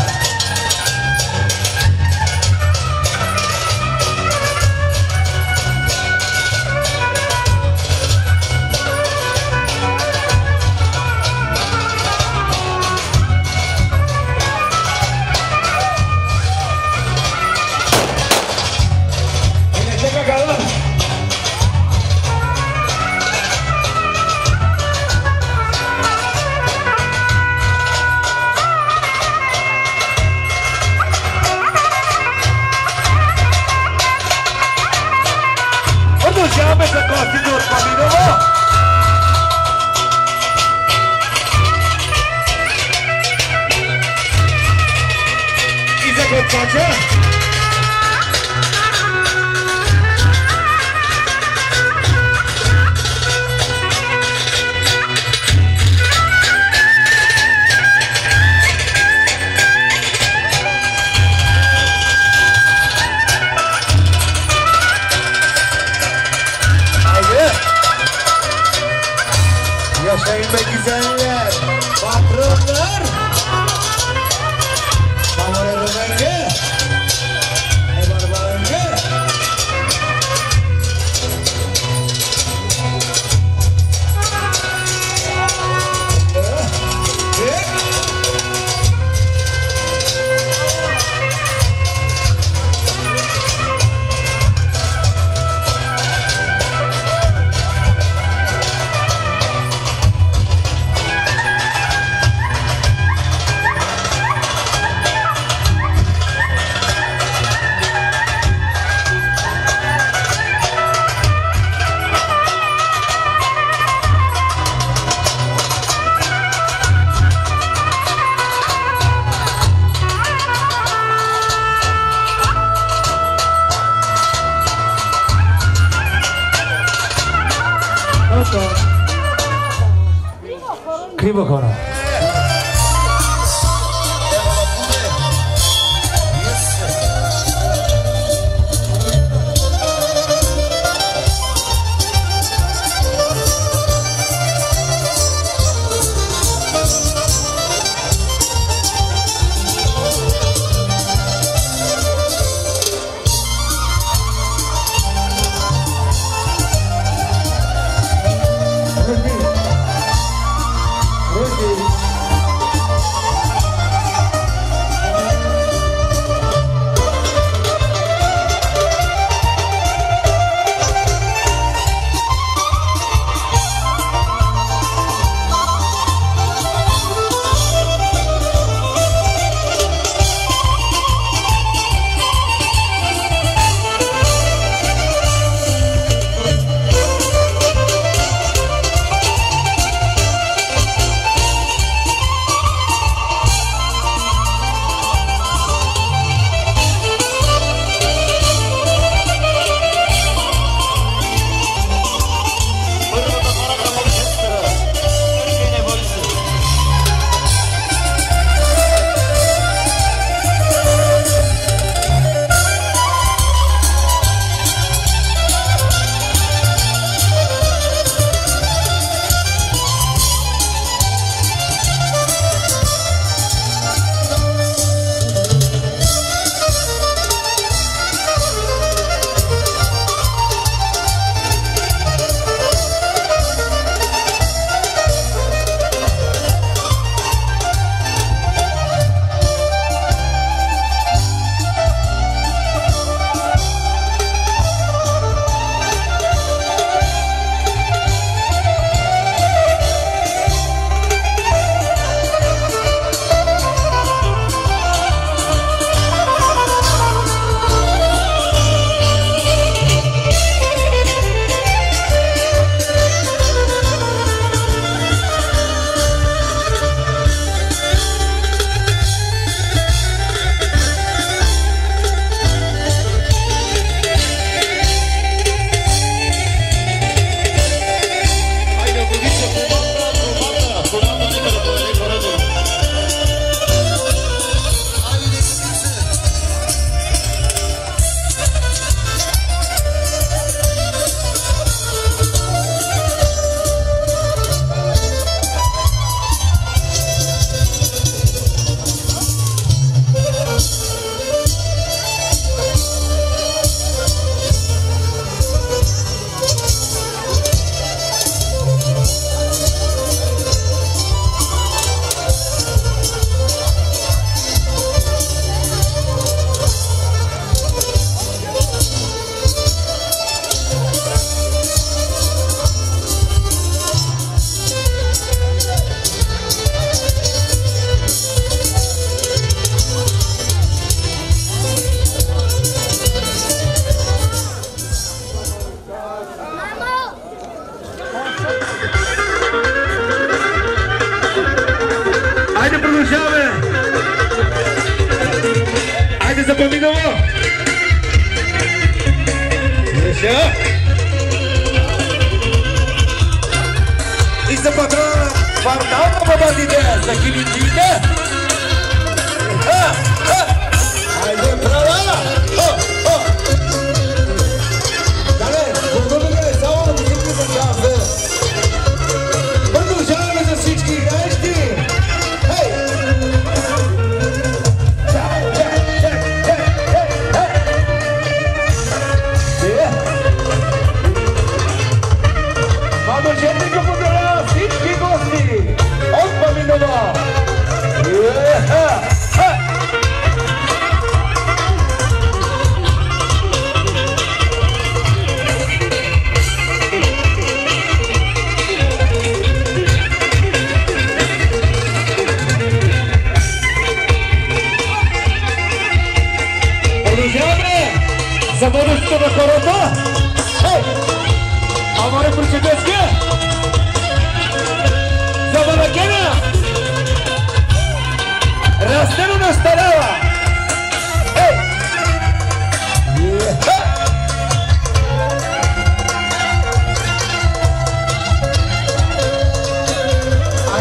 Produziamo questa coppia od Pamidova! I za god faccia? Yaşayın be güzeller, patronlar. Kamerayı renge, ebar renge. Живо хора.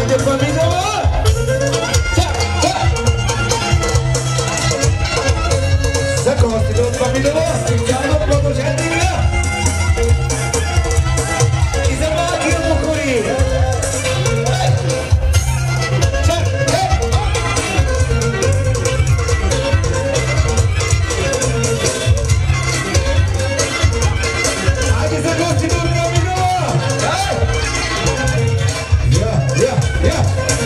Haydi Famidova! Çak, çak! Zakosti od Famidova, specjalno produženika! I za magiju Buhuri! Čak, čak! Haydi Zakosti od Famidova! Ja, ja, ja!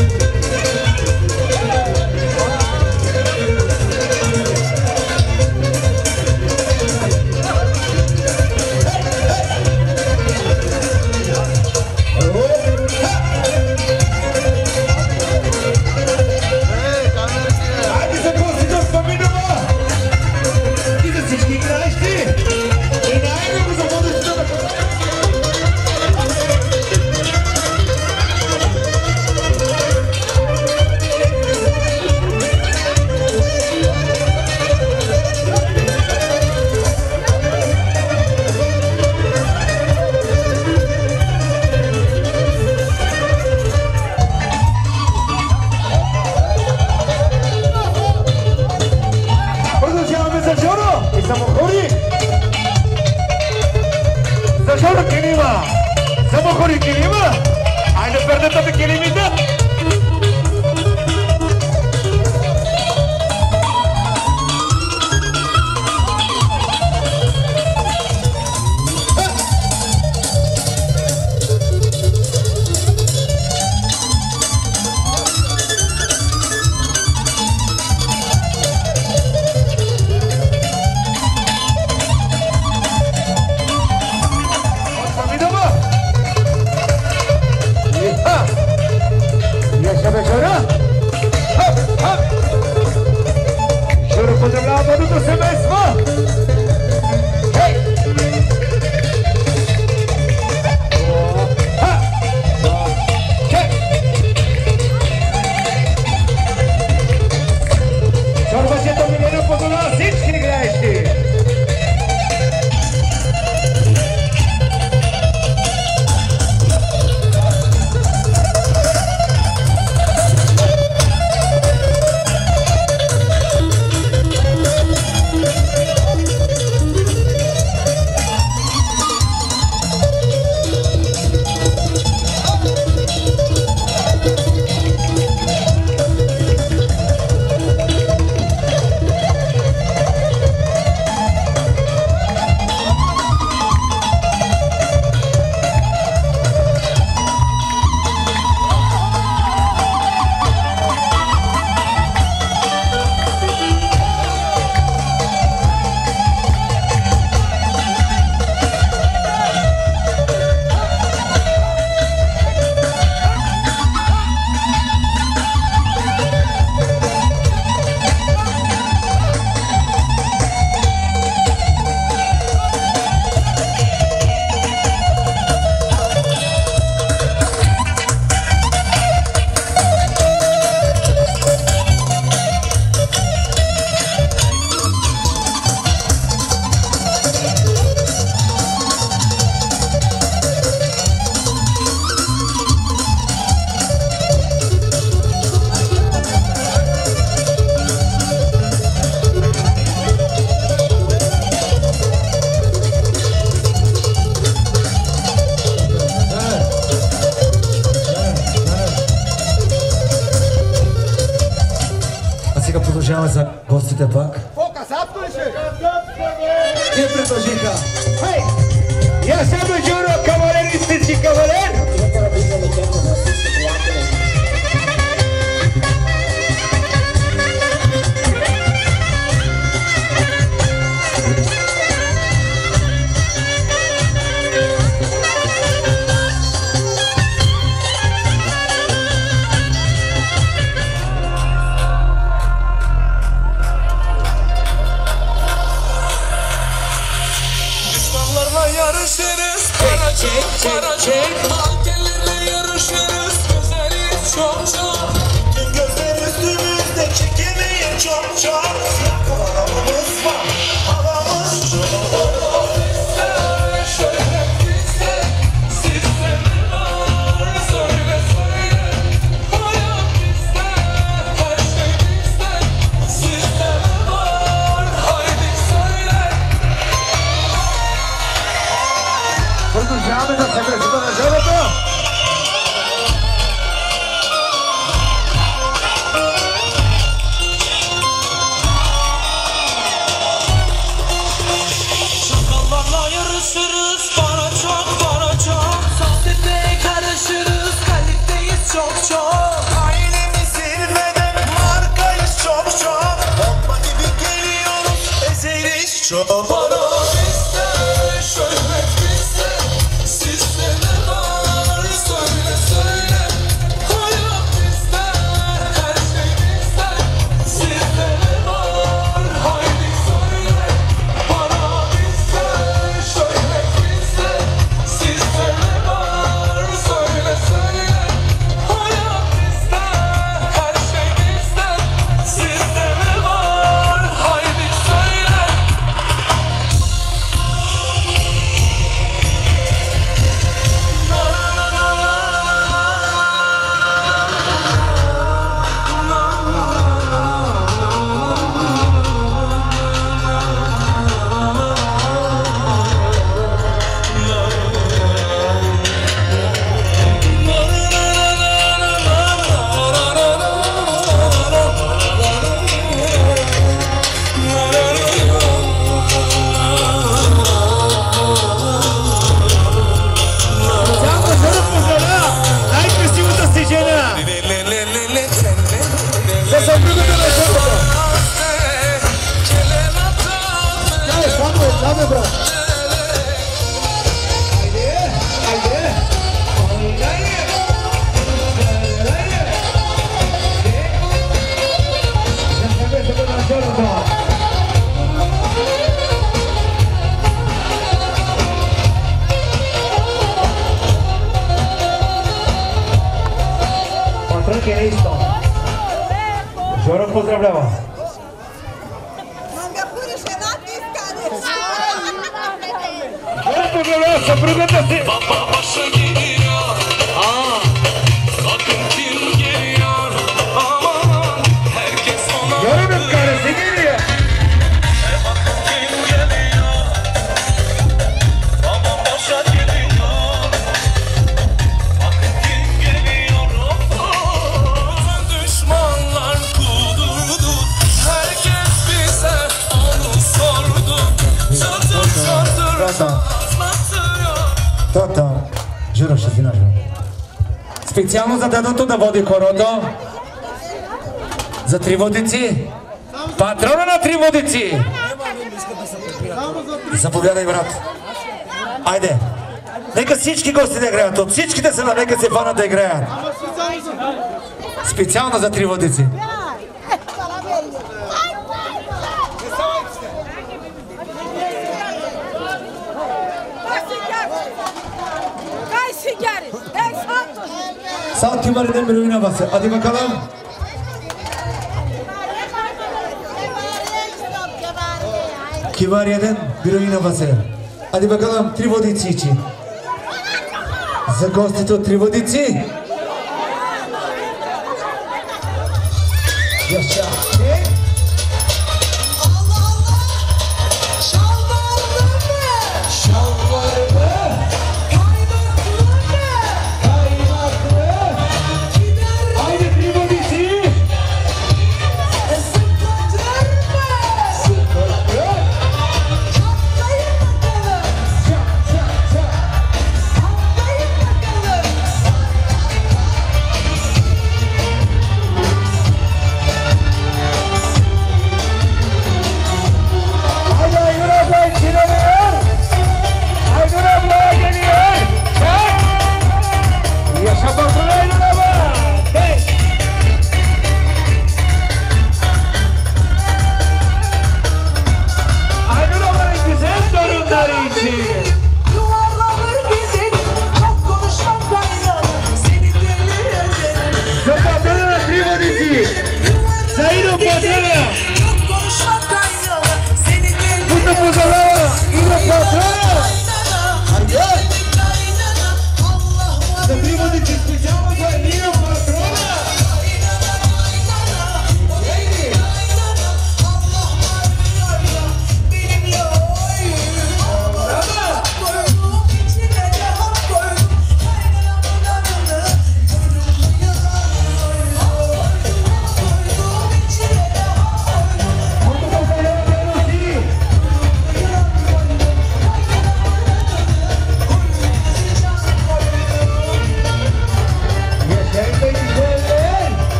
Haydi Zakosti od Famidova! I za всички игращи! И най-много за водещата! Продължаваме за Жоро и Самохори. За Жоро килима, Самохори килима. Айде пердата килимите. Жоро поздравлява младото семейство! Хей! Чорбачето Милено поздравлява всички играещи! Продължаваме за гостите пак. По-касатко ли ще? Те предложиха. Хей! Я съм Жоро, кавалер, истински кавалер! Yarışırız, para çok, para çok. Mankenlerle yarışırız, gözleriz çok çok. Gözler üstümüzde çekemeyin çok çok. Havamız var, havamız çok. Şöyle bize, sizde mi var? Söyle söyle. Hadi be. Haydi. Haydi. Patrón, ¿qué es esto? Yo no puedo hablar. Baba başa geliyor. Aa, bakın kim geliyor. Aman herkes ona Yarının karısı geliyor. bakın kim geliyor. Baba başa geliyor. Bakın kim geliyor. Bütün düşmanlar kudurdu. Herkes bize onu sordu. Çatır çatır Tata, anlatıyor. tata, giuro się zinażę. Specjalno za Dadoto da vodi korodo. Za tri vodici. Patrona na tri vodici. Заповядай, брат. Айде. Нека всички гости да играят. От всичките села нека се фанат да играят. Специално за три водици. Saat Kibari'den bir oyun havası. Hadi bakalım. Kibari'den bir oyun havası. Hadi bakalım tri vodici için. За гостите от три водици. Yaşa.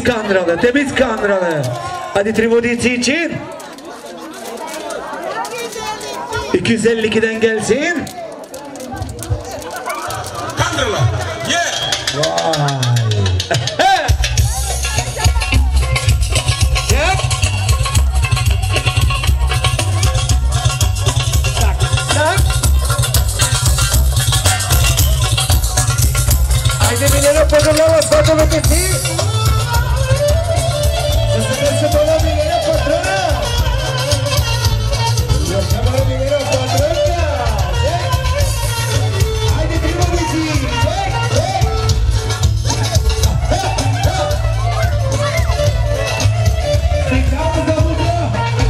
kandralı, temiz kandralı. Hadi Trivodici için. iki yüz elli ikiden gelsin. Kandralı. Yeah. Vay. Haydi dinero patrona, patrona que sí. Desde toda la dinero patrona. Los llamaron dinero patrona. Haydi primo bici. Ficamos a mudar.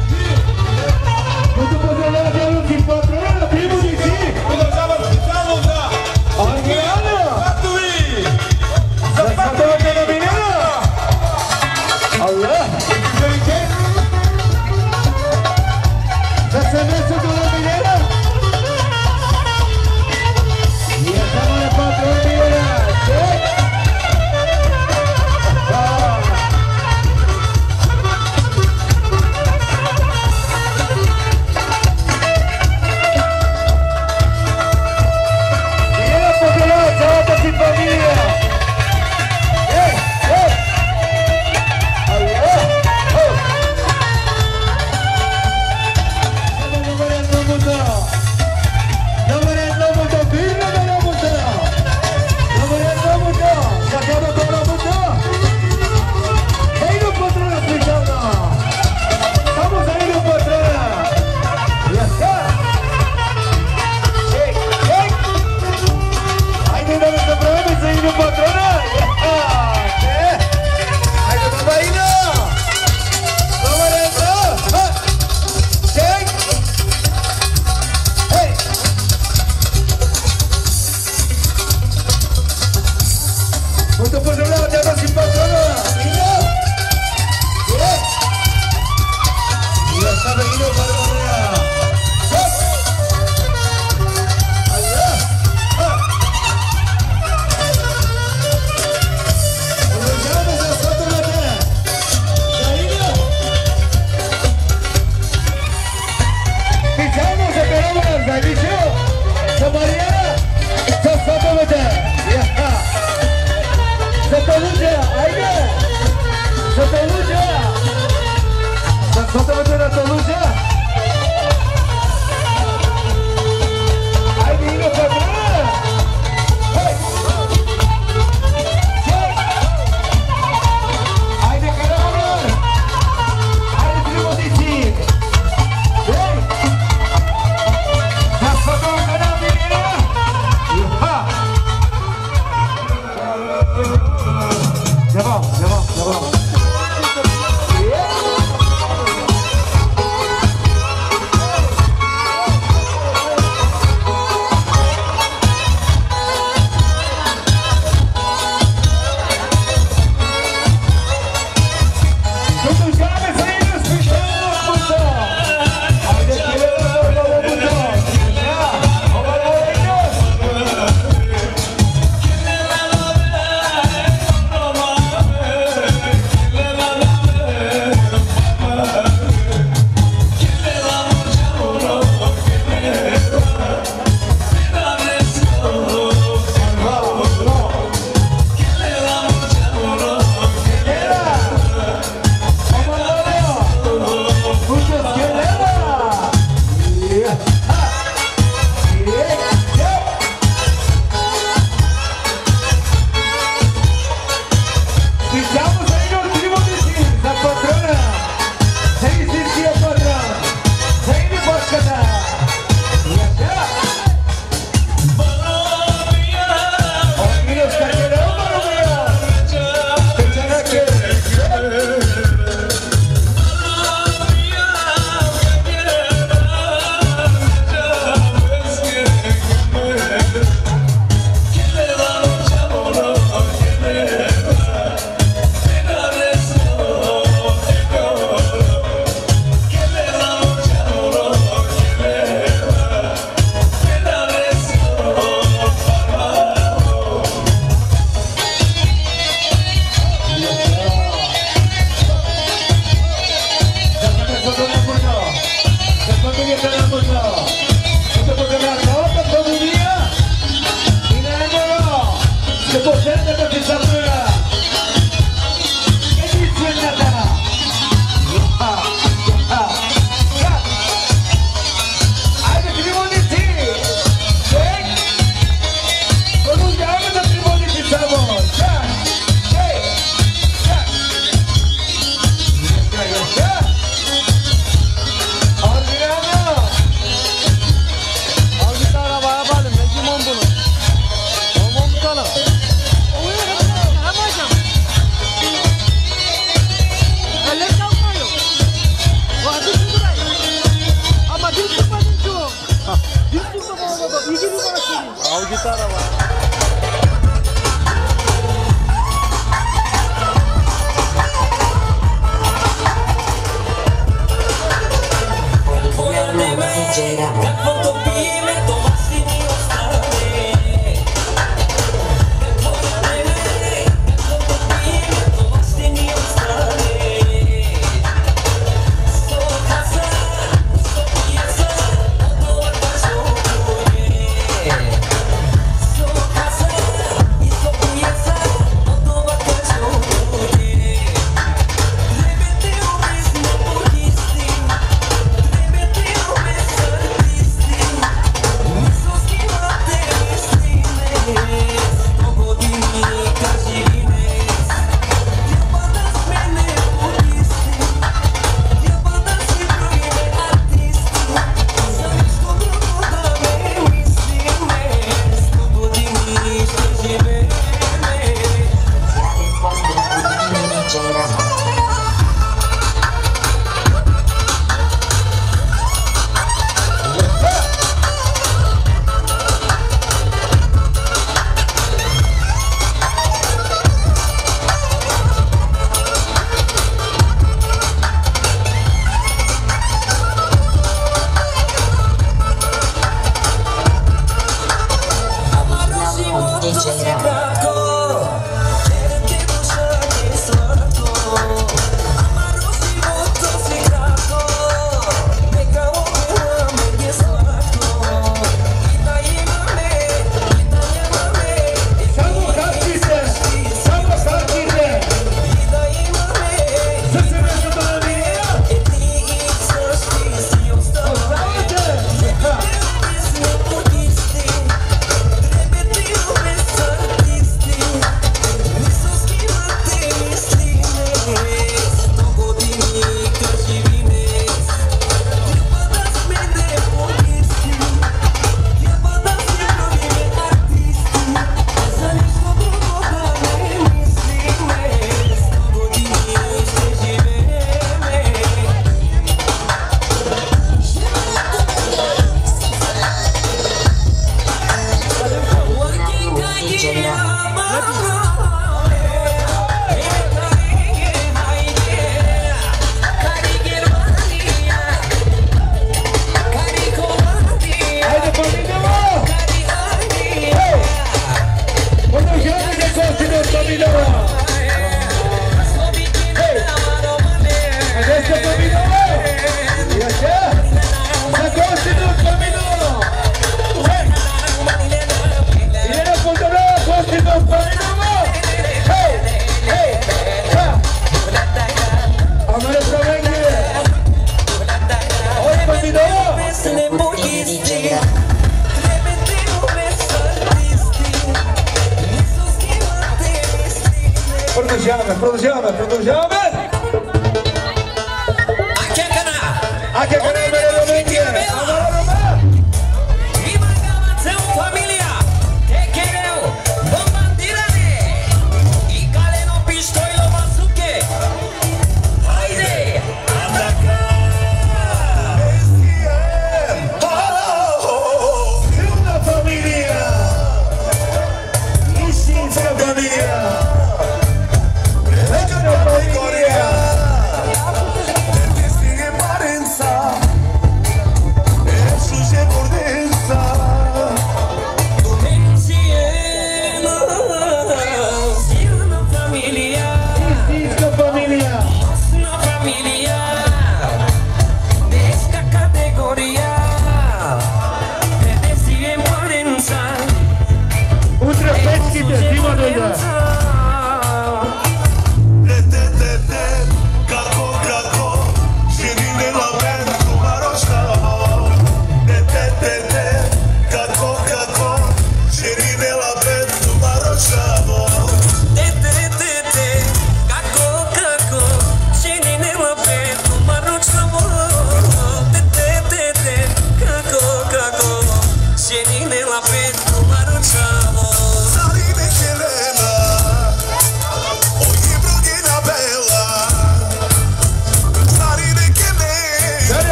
Muito patrona, Deus sin patrona, primo bici. Nos llaman, ficamos ya. Ariana. Allah! Za semestru do minera! E a câmara patrão minera! Minera popular, salva-se família! Muito patrona, Deus sin patrona. Y ya está venido para la manera. Devam, devam, devam. Produziamo, produziamo, produziamo! Anche a canà! Anche a canà me lo vedi! Viva Gamazzeu familia! Te quereu! Bombardirane! I caleno pistoilo bazooke! Haydi! Andaka! È una famiglia! Istinta famiglia!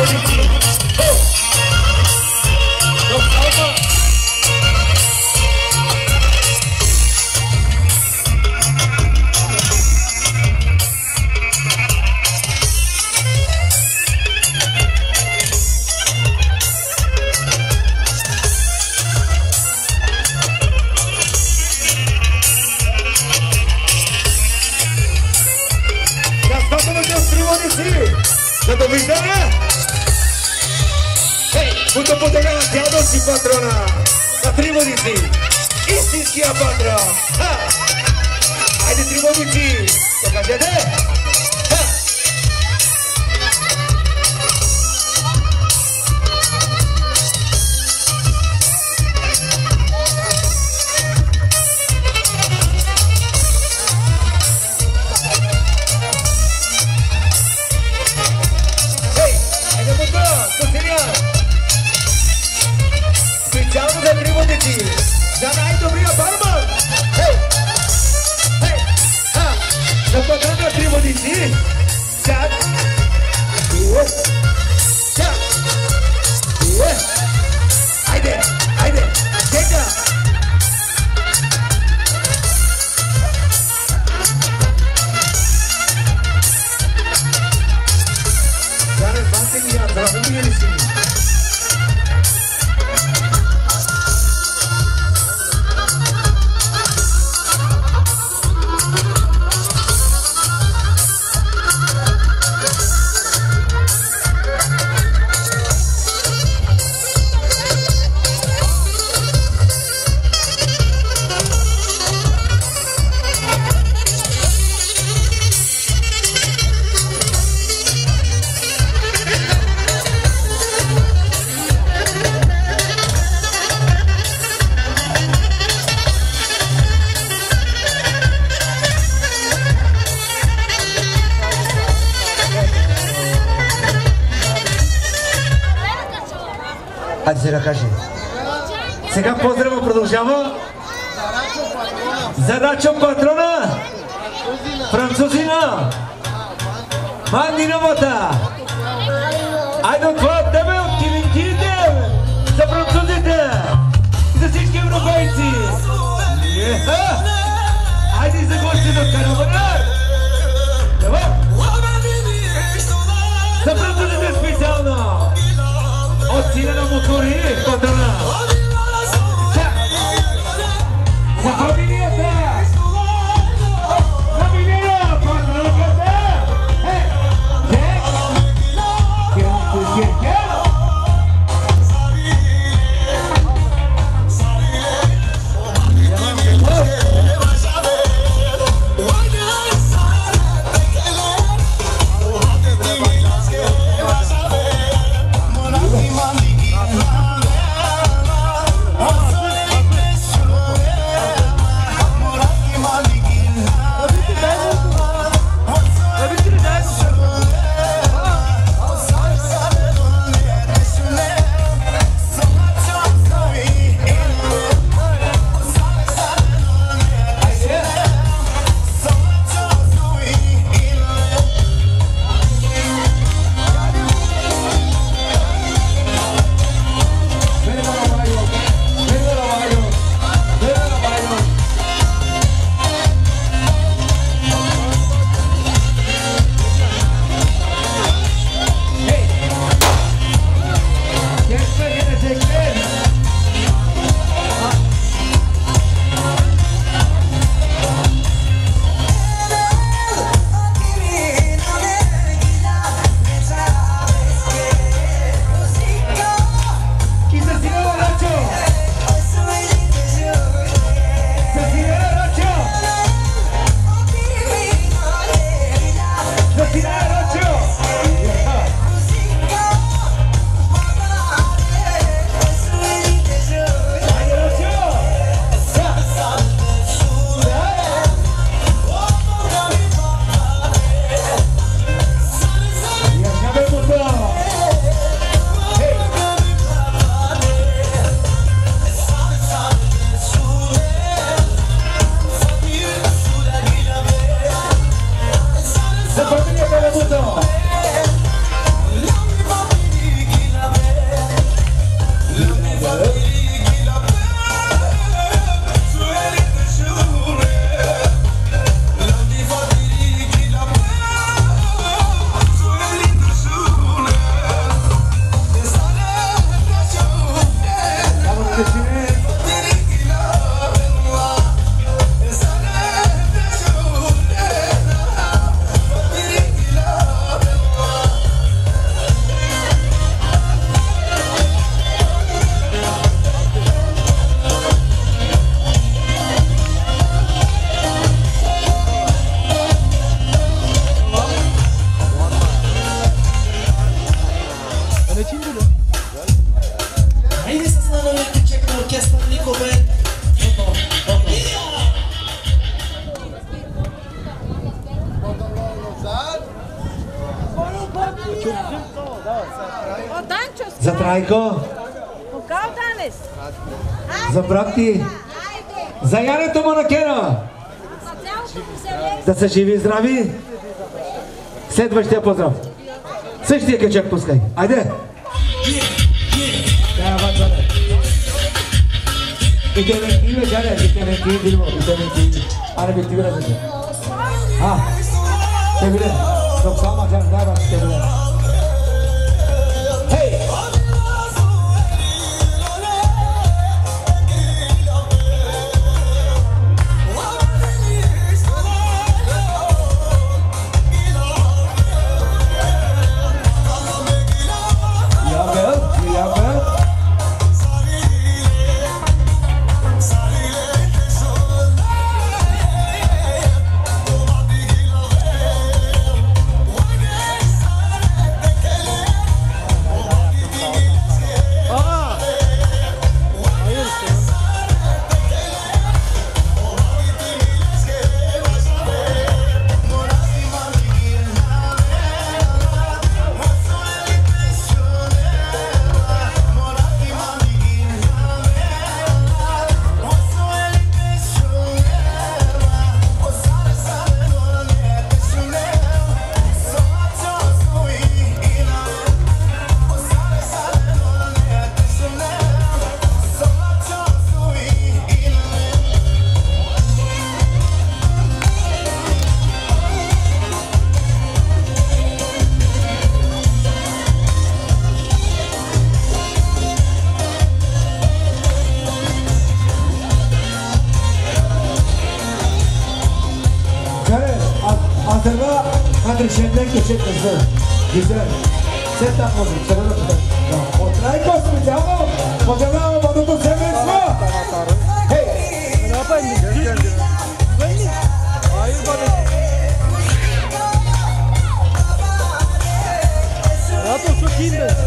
tribuniții. Do widzenia! Hej, budu potegala dziadosti patrona na tribunici. Istinskija patron. Ha! Ajde tribunici, pokažete? Ha! Specijalno za tribunici, za najdobrija barman. Hej, hej, ha, za pogledaj tribunici. Sad, je, sad, je, ajde, ajde, čeka. Zaraz bate mi ja, razumijeli si mi. Хайде се ръкаши. Сега поздрава продължава. Задача патрона. Французина. Мандиновата. Айде от това от тебе, от килинките. За французите. И за всички европейци. Айде за гости до каравана. Давай. За французите специално. От сила на мотори, патрона. За фамилията. Фамилия, патроната. Е, е. Кирко, кирко. orchestra Nicovent. Za Trajko, za Prakti, za Janetu Monakena. Da se živi i zdravi. Sedva ще поздрав. Същия качак пускай. Айде. İtelenkiyi ve Caner, İtelenkiyi bilmem, İtelenkiyi. Hani bitti biraz önce. Ha. Tebile. Çok sağma canım, daha bak tebile. Hey! Şenden geçecek kızı. Güzel. Sen takmadın. Sen öyle tutar. Oturay kosmu canım. Kocaman bana da sevmez mi? Hey. Ne yapayım? Hayır bana. Rahat ol, çok iyiyim ben.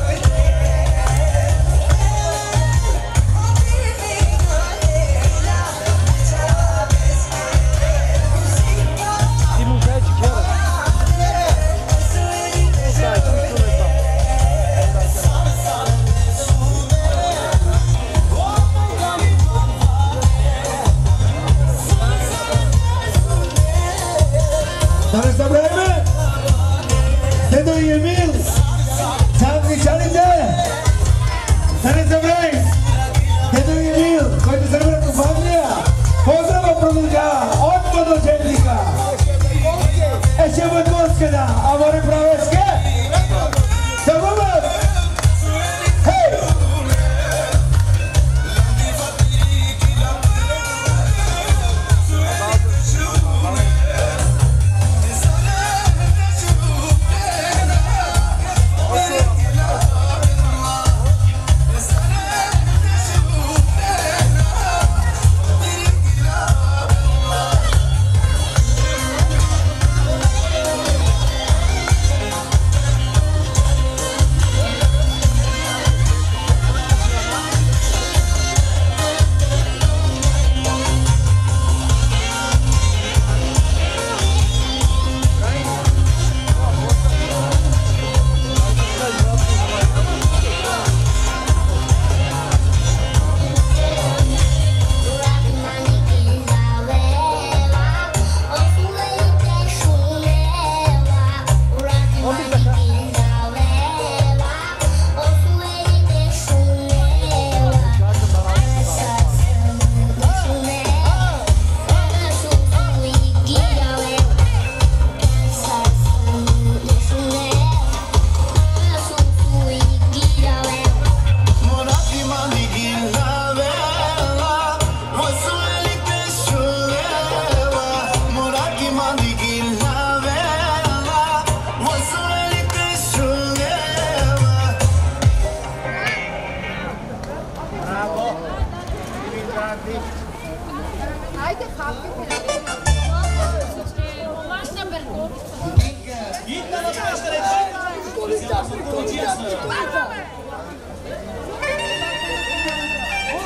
Danes zabrajme, Dedo i Emil, Sandri Čalite, danes zabraj, Dedo i Emil, koji se vrlo kupanija, pozdrava produžava, od podloželjnika. E ćemo od Moskeda, a more praveske, za moment, hej!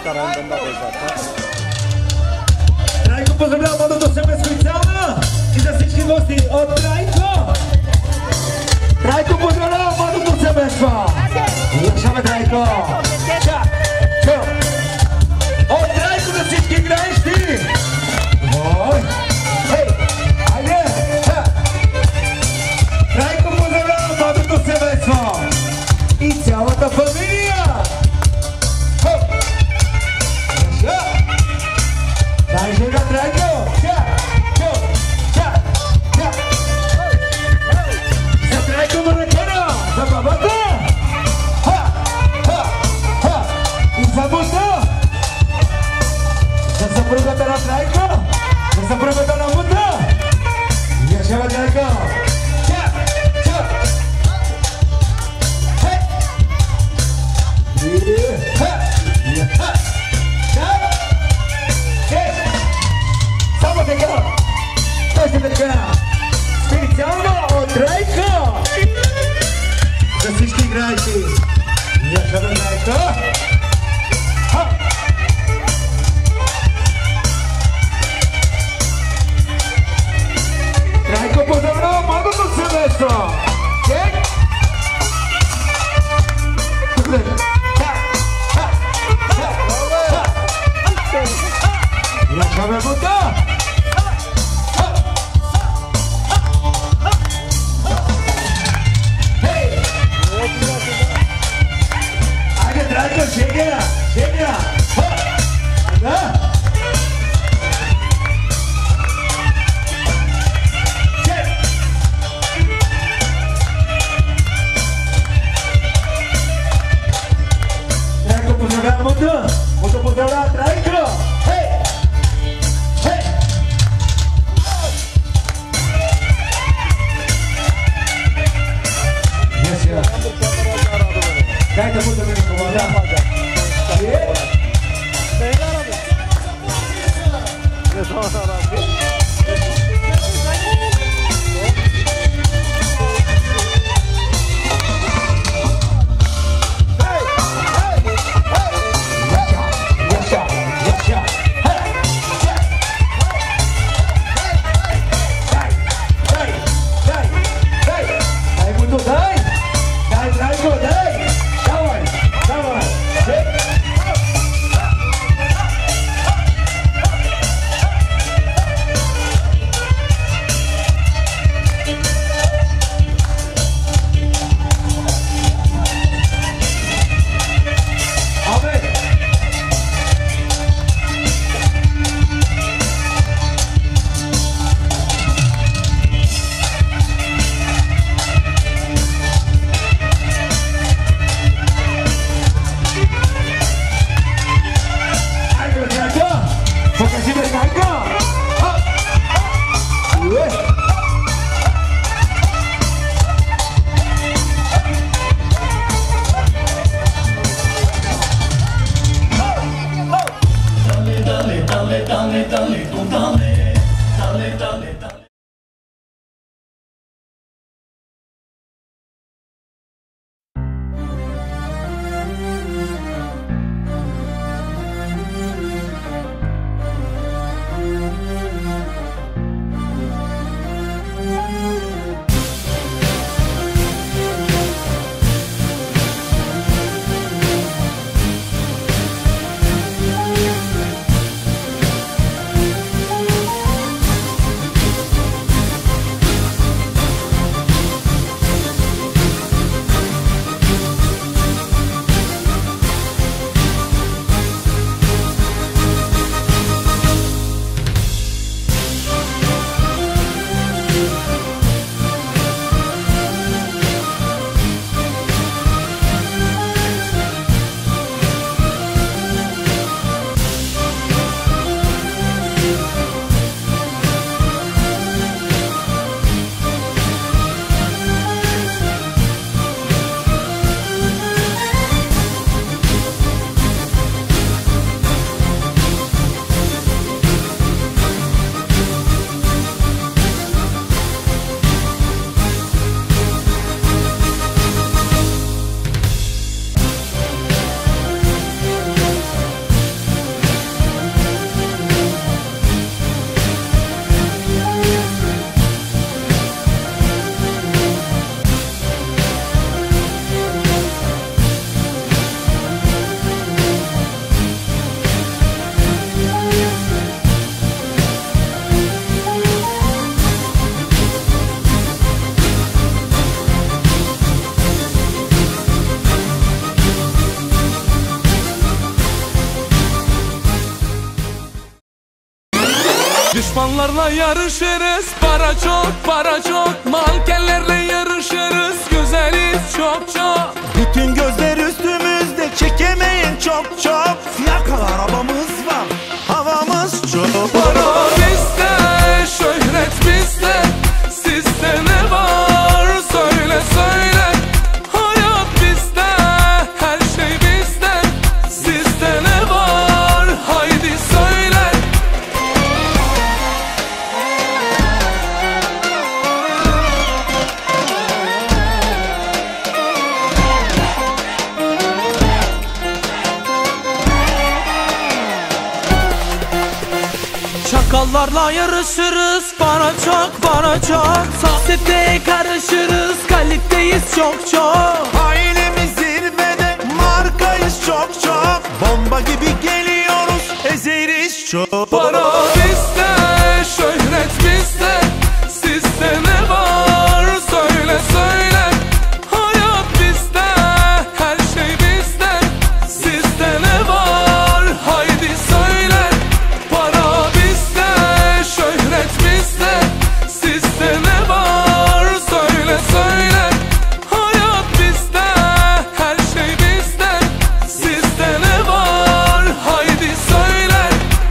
Трайко поздравлява младото себе специално и за всички гости от Трайко. Трайко поздравлява младото семейство. Слушаме Трайко. Ча, чо. От Трайко за всички играещи. Ой, хей, айде. Трайко поздравлява младото семейство и цялата фамилия. Дай жега, Трайко! Ча! Чо! Ча! Ча! За Трайко Маракена! За бабата! Ха! Ха! Ха! И за Мута! За съпругата на Трайко! За съпругата на Мута! Я жега, Трайко! Ча! Ча! Хей! Ха! Ха! Ча! Само така! Точно така! Специално от Трайко! За всички играещи! Я ще да Трайко! Ха! Трайко поздравлява младото семейство! Чек! Добре! Ха! Ха! Ха! Ха! Я ще ме бута! Айде, Трайко, шегера! Шегера! Ага! Чек! Трайко поздравява Мута! Мута поздравява Трайко! Хей! Хей! Yes, yeah. Дайте Мута ми помага. Düşmanlarla yarışırız, para çok, para çok. Mankenlerle yarışırız, güzeliz çok çok. Bütün gözler üstümüzde, çekemeyin çok çok. Fiyakalı arabamız var, havamız çok. Para bizde, şöhret bizde. Sizde ne var söyle söyle. Hayat bizde, her şey bizde. Sizde ne var haydi söyle. Çakallarla yarışırız, para çok, para çok. Sohbete karışırız, kaliteyiz çok çok. Ailemiz zirvede, markayız çok çok. Bomba gibi geliyoruz, ezeriz çok. Para bizde, şöhret bizde. Sizde ne var söyle söyle. Hayat bizde, her şey bizde. Sizde ne var haydi söyle. Para bizde, şöhret bizde. Sizde ne var söyle söyle. Hayat bizde, her şey bizde. Sizde ne var haydi söyle.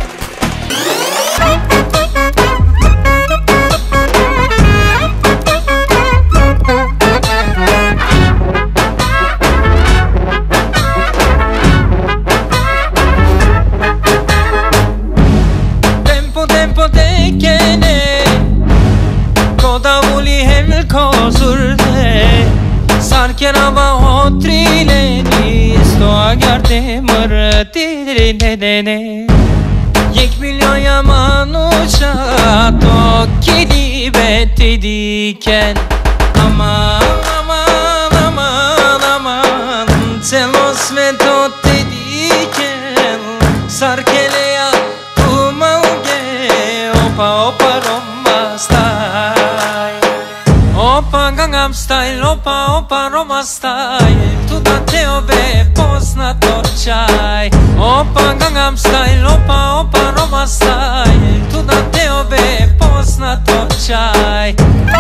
Tempo, tempo te kene Koda vuli hem kozurde Sarker ava hotrileni Sto agarte mărtiri de de de Yek milyon yaman uçat O kedi beti diken Aman aman aman aman Celos ve totte diken Sarkele ya Opa, opa, Roma style. Opa, Gangnam style. Opa, opa, Roma style. Tu da tebe poznato čaj. Opa, Gangnam style. Opa, opa, Roma style. Tu da tebe poznato čaj.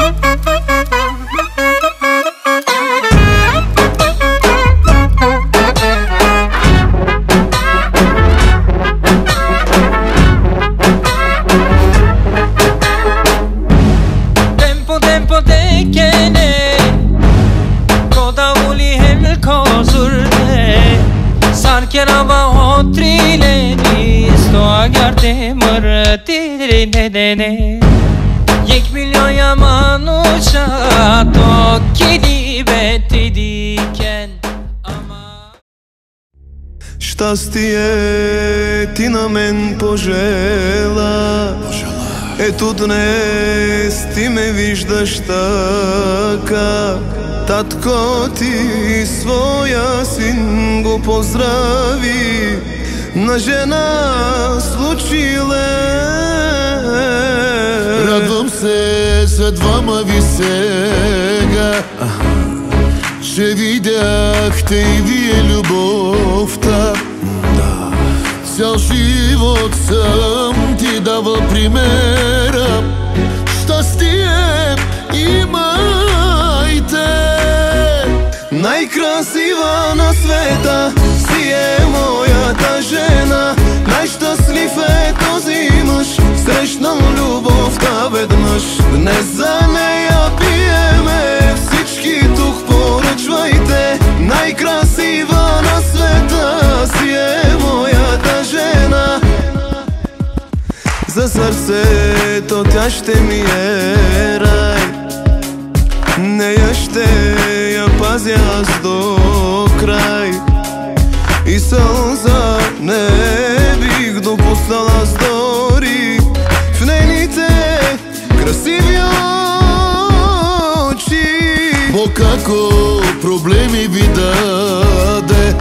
Tempo, tempo te kene Koda vuli hem kozurde Sarker ava hotrileni Sto agarte mărtiri de de de Yek milyon yaman uçat O kedi beti diken Щастие ти на мен пожела, ето днес ти ме виждаш така. Татко ти своя син го поздрави, на жена случиле. Радвам се за двама ви сега, че видяхте и вие любовта. Цял живот съм ти давал примера. Щастие имайте. Най-красива на света си е моята жена. Най-щастлив е този мъж, срещнал любовта веднъж. Днес за нея пиеме, всички тук поръчвайте. Най-красива на света си е моята жена. За сърцето тя ще ми е рай, нея ще я пазя аз до край. И сълза не бих допуснал аз дори в нейните красиви очи. Бог ако проблеми ви даде,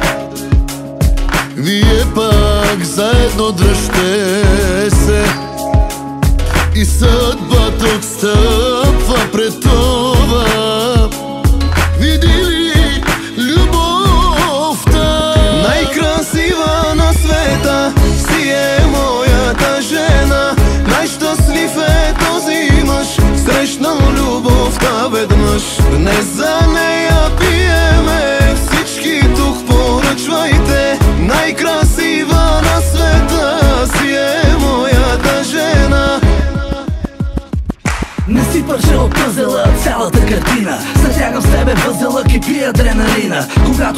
вие пак заедно дръжте се. И съдбата отстъпва пред това. Види ли любовта? Най-красива на света си е моята жена. Най-щастлива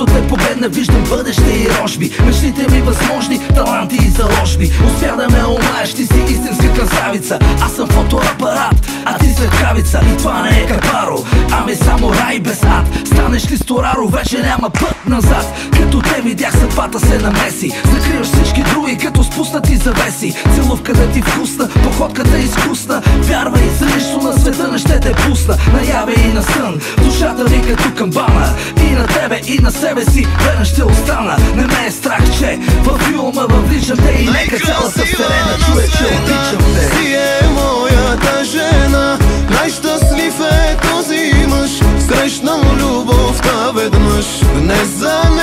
Когато те победна, виждам бъдеще и рожби. Мечтите ми възможни, таланти и заложби. Успя да ме умаеш, ти си истинска красавица. Аз съм фотоапарат, а ти светкавица. И това не е Капаро, ами само рай без ад. Станеш ли стораро, вече няма път назад. Като те видях, съдбата се намеси. Закриваш всички други, като спуснати завеси. Целувката ти вкусна, походката изкусна. Вярвай, за нищо на света не ще те пусна. Наяве и на сън, душата ви като камбана. И на тебе, и на себе си, верен ще остана. Не ме е страх, че във филма въвличам те. И нека цялата вселена чуе, че обичам те. Си е моята жена, най-щастлив е този мъж. Срещнал любовта веднъж, днес за